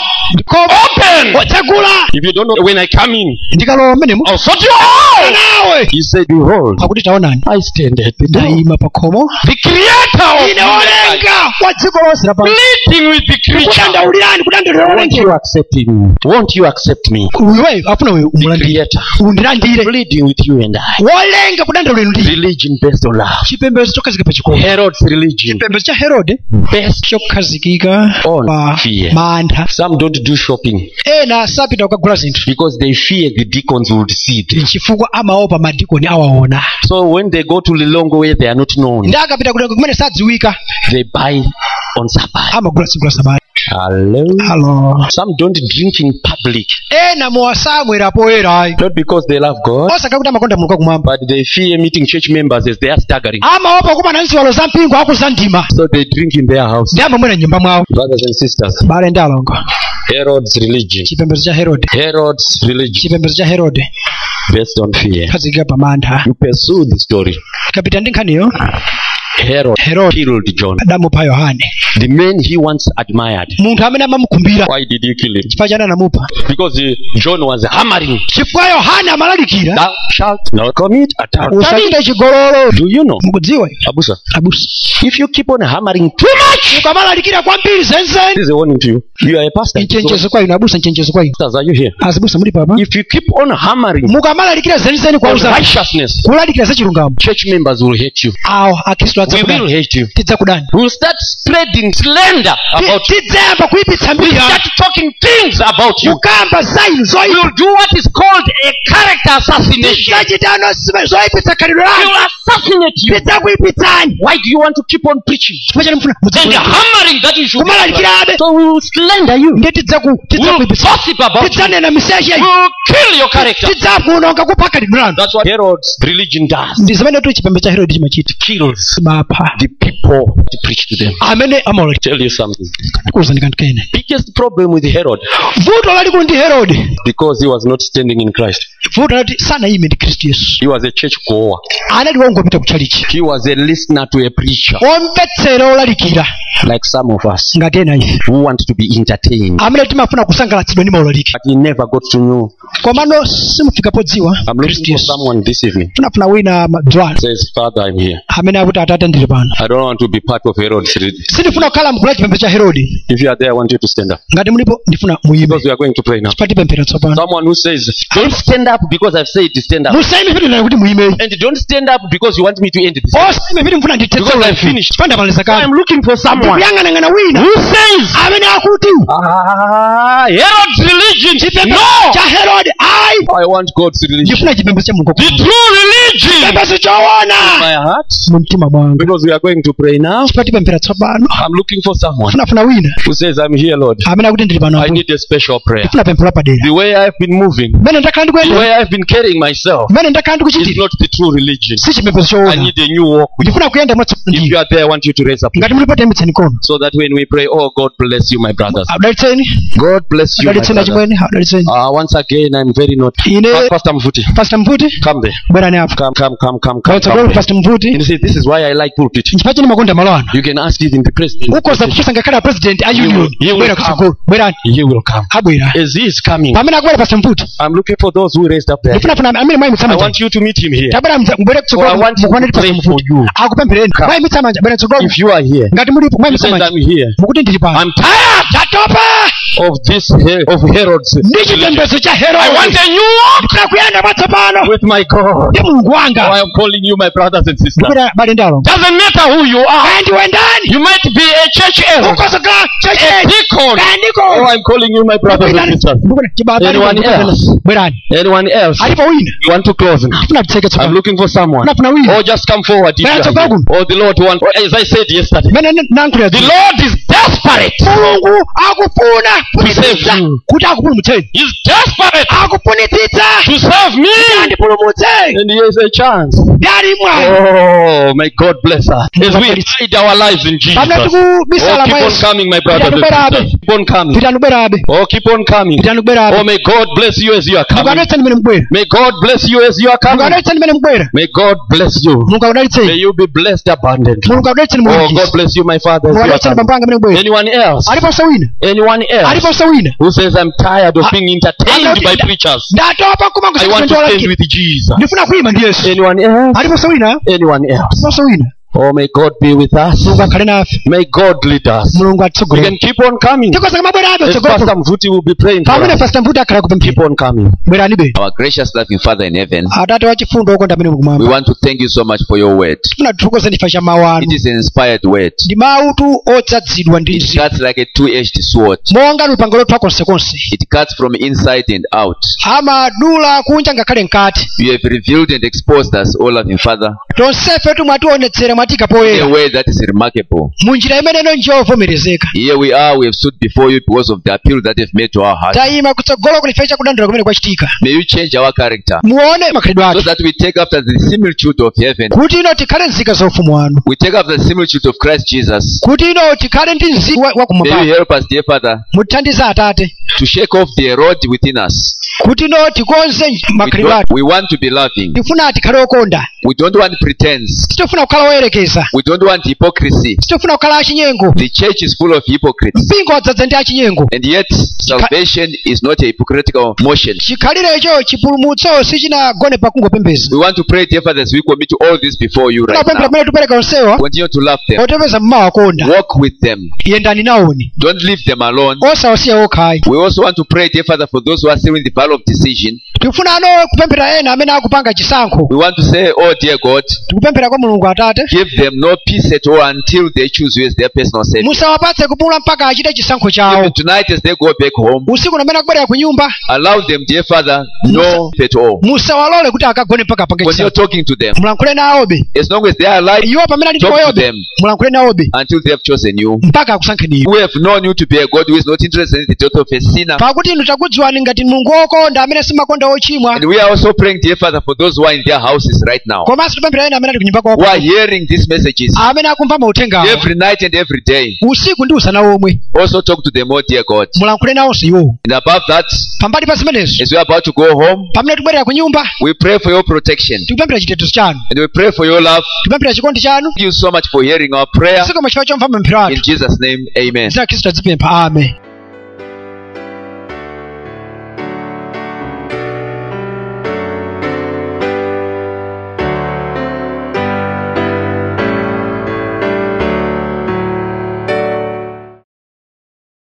Open! tsegula If you don't know when I come in, ndikalowa mmenemo I'll sort you out. nawe. He said, behold, akuti taonani I stand at the door. ndayima pa khomo. The creator of ine the universe, olenga wa dziko lonse lapansi pleading with the creature. kudandaulirani kudandaulira Won't olengera. you accept him? Won't you accept me? uwe afuna uwe The umulandire creator, undilandire. pleading with you and I. wolenga kudandaulira ndi Religion based on love. chipembedzo chokhazika pa chikondi. Herod's religion chipembedzo cha Herode based chokhazikika on pa fear. mantha. Some don't do shopping ena sapita kukagula zinthu because they fear the deacons would see them. chifukwa amaopa madikoni awaona. So when they go to Lilongo where they are not known, ndi akapita kuti kumene sadziwika they buy on Sabbath. amagula tsiku la Sabata. Hello. Some don't drink in public, ena muwasamwera poyera not because they love God, osakhala kuti amakonda Mulungu kumwamba. but they fear meeting church members as they are staggering. amaopa kumana nziwalo za mpingo akuza ndima So they drink in their house. ndi amamwera nyumba mwawo. Brothers and sisters, bale ndi alongo. Herod's religion. chipembedzo cha Herode. Herod's religion chipembedzo cha Herode based on fear. chokhazikika pa mantha. You pursue the story. kapita ndi nkhaniyo. Herod killed John, adamupha Yohane, the man he once admired. munthu amene amamukumbira. Why did he kill him? chifukwa chani anamupha? Because John was hammering, chifukwa Yohane amalalikira thou shalt not commit adultery. usachite chigololo. Do you know, mukudziwa Abusa, abusa, if you keep on hammering too much, ukamalalikira kwambiri zenizeni. this is a warning to you. You are a pastor. nchenjezo kwa inu abusa, nchenjezo kwa inu. Pastors, are you here? azibusa muli papa. If you keep on hammering mukamalalikira zenizeni kwa on uza righteousness, kulalikira za chilungamo, church members will hate you. awo akristo We will adzakudani. hate you. tidzakudani. We will start spreading slander about you. tidzayamba kuipitsa We mbiri start talking things about you. mukamba za inu We zoyipa. will do what is called a character assassination. tidzachitano zoyipitsa khalidwe We lanu. will assassinate you. tidzakuipitsani. Why do you want to keep on preaching chifukwa chani mfuna and hammering that you should be kumalalikirabe. so we will slander you. ndi We will tidzakuipitsa. gossip about you. tidzanena miseche. We will kill your character. tidzakuononga kupha khalidwe lanu. That's what Herod's religion does. ndi zimene tu chipembedzo cha Herode chimachita. Kills. kumapha the people to preach to them. amene amawala Tell you something. kuza ndikantikaine Biggest problem with Herod, vuto lalikulu ndi Herode because he was not standing in Christ. vuto lati sanayime ndi Khristu Yesu He was a church goer. anali wongopita kuchalichi He was a listener to a preacher, omvetsera olalikira like some of us ngati ena ife who want to be entertained. amene timafuna kusangalatsidwa ndi maulaliki But he never got to know. komano simufika podziwa I'm Khristu looking for Yesu someone this evening. tunafuna wina madzwala Says, Father, I'm here. amene akuti atate ndili pano I don't want to be part of Herod's religion. sindifuna kukhala mkulu wa chipembedzo cha Herode If you are there, I want you to stand up. ngati mulipo ndifuna muyime Because we are going to pray now. patipemphera tsopano Someone who says, don't stand up because I've said to stand up. musayime piti kuti muyime And don't stand up because you want me to end this. osayime piti mfuna Because I've finished. chipanda maliza kale I'm looking for someone kuyang'anang'ana wina who says, amene akuti Herod's religion. chipembedzo No! cha Herode ayi I want God's religion. ndifuna chipembedzo cha Mulungu The true religion. chipembedzo choona My heart. mu mtima mwanga Because we are going to pray now. patipemphera tsopano I'm looking for someone funafuna wina who says, I'm here, Lord. amene akuti ndili pano I need a special prayer. ndifuna pemphero padera The way I've been moving, mmene ndakhala the ndikuyenda way I've been carrying myself mmene ndakhala is ndikuchitira not the true religion. si chipembedzo I choona need a new walk with you. ndifuna kuyenda If you mwatsopano are there, I want you to raise up. ngati mulipo tembetseni kono So that when we pray, oh, God bless you, my brothers. adalitseni God bless you, my adalitseni brothers. achimwene adalitseni Once again, I'm very naughty. ine Pastor Mfuti, Pastor Mfuti come there. bwerani apo Come kawatsogolo there. Pastor Mfuti And you see, this is why I like pulpit. nchifukwa chini makonda malo ano You can ask even the president. ukoza kufunsa ngakhale president a union He will bwera come. kutsogolo bwerani He will come. abwera As he is coming, pamene akubwera Pastor Mfuti I'm looking for those who raised up there. ndifunafuna amene mwayimitsa I manja want you to meet him here. tabwera mbwere Oh, I kutsogolo want to mukuonera pray Pastor for Mfuti you. akupemphereni mwayimitsa manja bwera kutsogolo If you are here, ngati mulipo you mwayimitsa said manja I'm here. mukuti ndili pano I'm tired tatopa of this of Herod's ndi religion. chipembedzo cha I Herode want a new walk ndifuna kuyenda mwatsopano with my God. ndi mulungu Oh, wanga I am calling you my brothers and sisters. ndikuti bale ndalo Doesn't matter who you are. kandi wendani You might be a church elder, ukozoka a cheche deacon. kandiko Oh, I'm calling you my brothers and sisters. Anyone else? bwerani Anyone else? alipo wina You want to close now? ndifuna titseke I'm tsopano looking for someone. ndifuna wina Oh, just come forward if you are here. Oh, the Lord wants. As I said yesterday, mene nankhulira the Lord is desperate mulungu akufuna to save you. kuti akupulumutseni He's desperate akufunitsitsa to save me. andipulumutse And he has a chance. ndali mwayi Oh, may God bless us. As we hide our lives in Jesus. pamene Oh, tikubisala keep on mwayesu coming, my brothers and sisters. Keep on coming. pitani kubwerabe Oh, keep on coming. pitani kubwerabe Oh, may God bless you as you are coming. mukadalitseni mene mubwera May God bless you as you are coming. mukadalitseni mene mubwera May God bless you. mulungu May akudalitseni you be blessed abundantly. mulungu akudalitseni Oh, mulungu God bless you, my Father, as you are mukadalitseni coming. bambo anga mene mubwera Anyone else? aliponso wina Anyone else aliponso wina who says, I'm tired of being entertained by preachers? ndatopa I want to stand with Jesus. ndifuna kuyima ndi yesu Anyone else? aliponso wina Anyone else? aliponso wina Oh, may God be with us. mulungu akhale nafe May God lead us. mulungu We atitsogolere can keep on coming. tikoza kamabwerabe As tsogolo Pastor Mvuti will be praying for pamene us. Pastor Mvuti akhala Keep kupemphera on coming. bweranibe Our gracious loving Father in heaven, atate wachifundo wokonda amene we mukumwamba want to thank you so much for your word. tifuna tithokozeni ifa cha mawu It anu is an inspired word. ndi mautu odzazidwa ndi It mzimu cuts like a two-edged sword. monga lupanga lothwa konsekonse It cuts from inside and out. amadula kunja ngakhale mkati You have revealed and exposed us, O loving Father, tonsefe tumwationetsera mwatika in a poyera way that is remarkable. munjira imeneyo njovomerezeka Here we are, we have stood before you because of the appeal that you've made to our heart. tayima kutsogolo kulife chakudandula kumene kwachitika May you change our character muone makhalidwe so ake that we take after the similitude of heaven. kuti ino tikhale nzika za ufumu wanu We take after the similitude of Christ Jesus. kuti ino tikhale ndi mzimu wa May you kumwamba help us, dear Father, mutithandize atate to shake off the road within us. kuti ino tikonze makhalidwe ake We want to be loving. tifuna tikhale okonda We don't want pretense. sitifuna kukhala woyerekeza We don't want hypocrisy. sitifuna kukhala achinyengo The church is full of hypocrites. mpingo wadzadza ndi achinyengo And yet, salvation is not a hypocritical motion. chikhalirecho chipulumutso sichinagone pakungopembeza We want to pray, dear Father, as we commit all this before you right tinapemphera now. pamene tupereka onsewa Continue to love them. otepeza mmawakonda Walk with them. yendani nawoni Don't leave them alone. osawasiya okhayi We also want to pray, dear Father, for those who are still in the valley of decision. tikufuna ano kupemphera ena amene akupanga chisankho We want to say, oh dear God, tikupemphera kwa mulungu atate give them no peace at all until they choose you as their personal Savior. musawapatse kupumula mpaka achite chisankho chawo Even tonight as they go back home, usiku namene akubwerera ku nyumba allow them, dear Father, no peace at all. musawalole kuti akagone mpaka apange When you're chisankho talking to them, mulankhule nawobe as long as they are alive, iwo pamene ali talk to moyobe them mulankhule nawobe until they have chosen you. mpaka akusankheni iwo Who have known you to be a God who is not interested in the death of a sinner, pakuti inu takudziwani ngati mulungu mukonda amene simakonda ochimwa. And we are also praying, dear Father, for those who are in their houses right now, Komanso tipemphera ena amene ali kunyumba who kwako. are hearing these messages Amene akumva mauthengawo. every night and every day. Usiku ndi usana omwe. Also talk to them, oh dear God. Mulankhule nawonso iwo. And above that, Pambali pa zimenezo. as we are about to go home, Pamene tibwerera ku nyumba. we pray for your protection. Tikupemphera chitetezo chanu. And we pray for your love. Tikupemphera chikondi chanu. Thank you so much for hearing our prayer. Sikoma chifukwa chomva mapemphero In athu. Jesus' name, amen. Dzina la Khristu tadzipempha. Amen.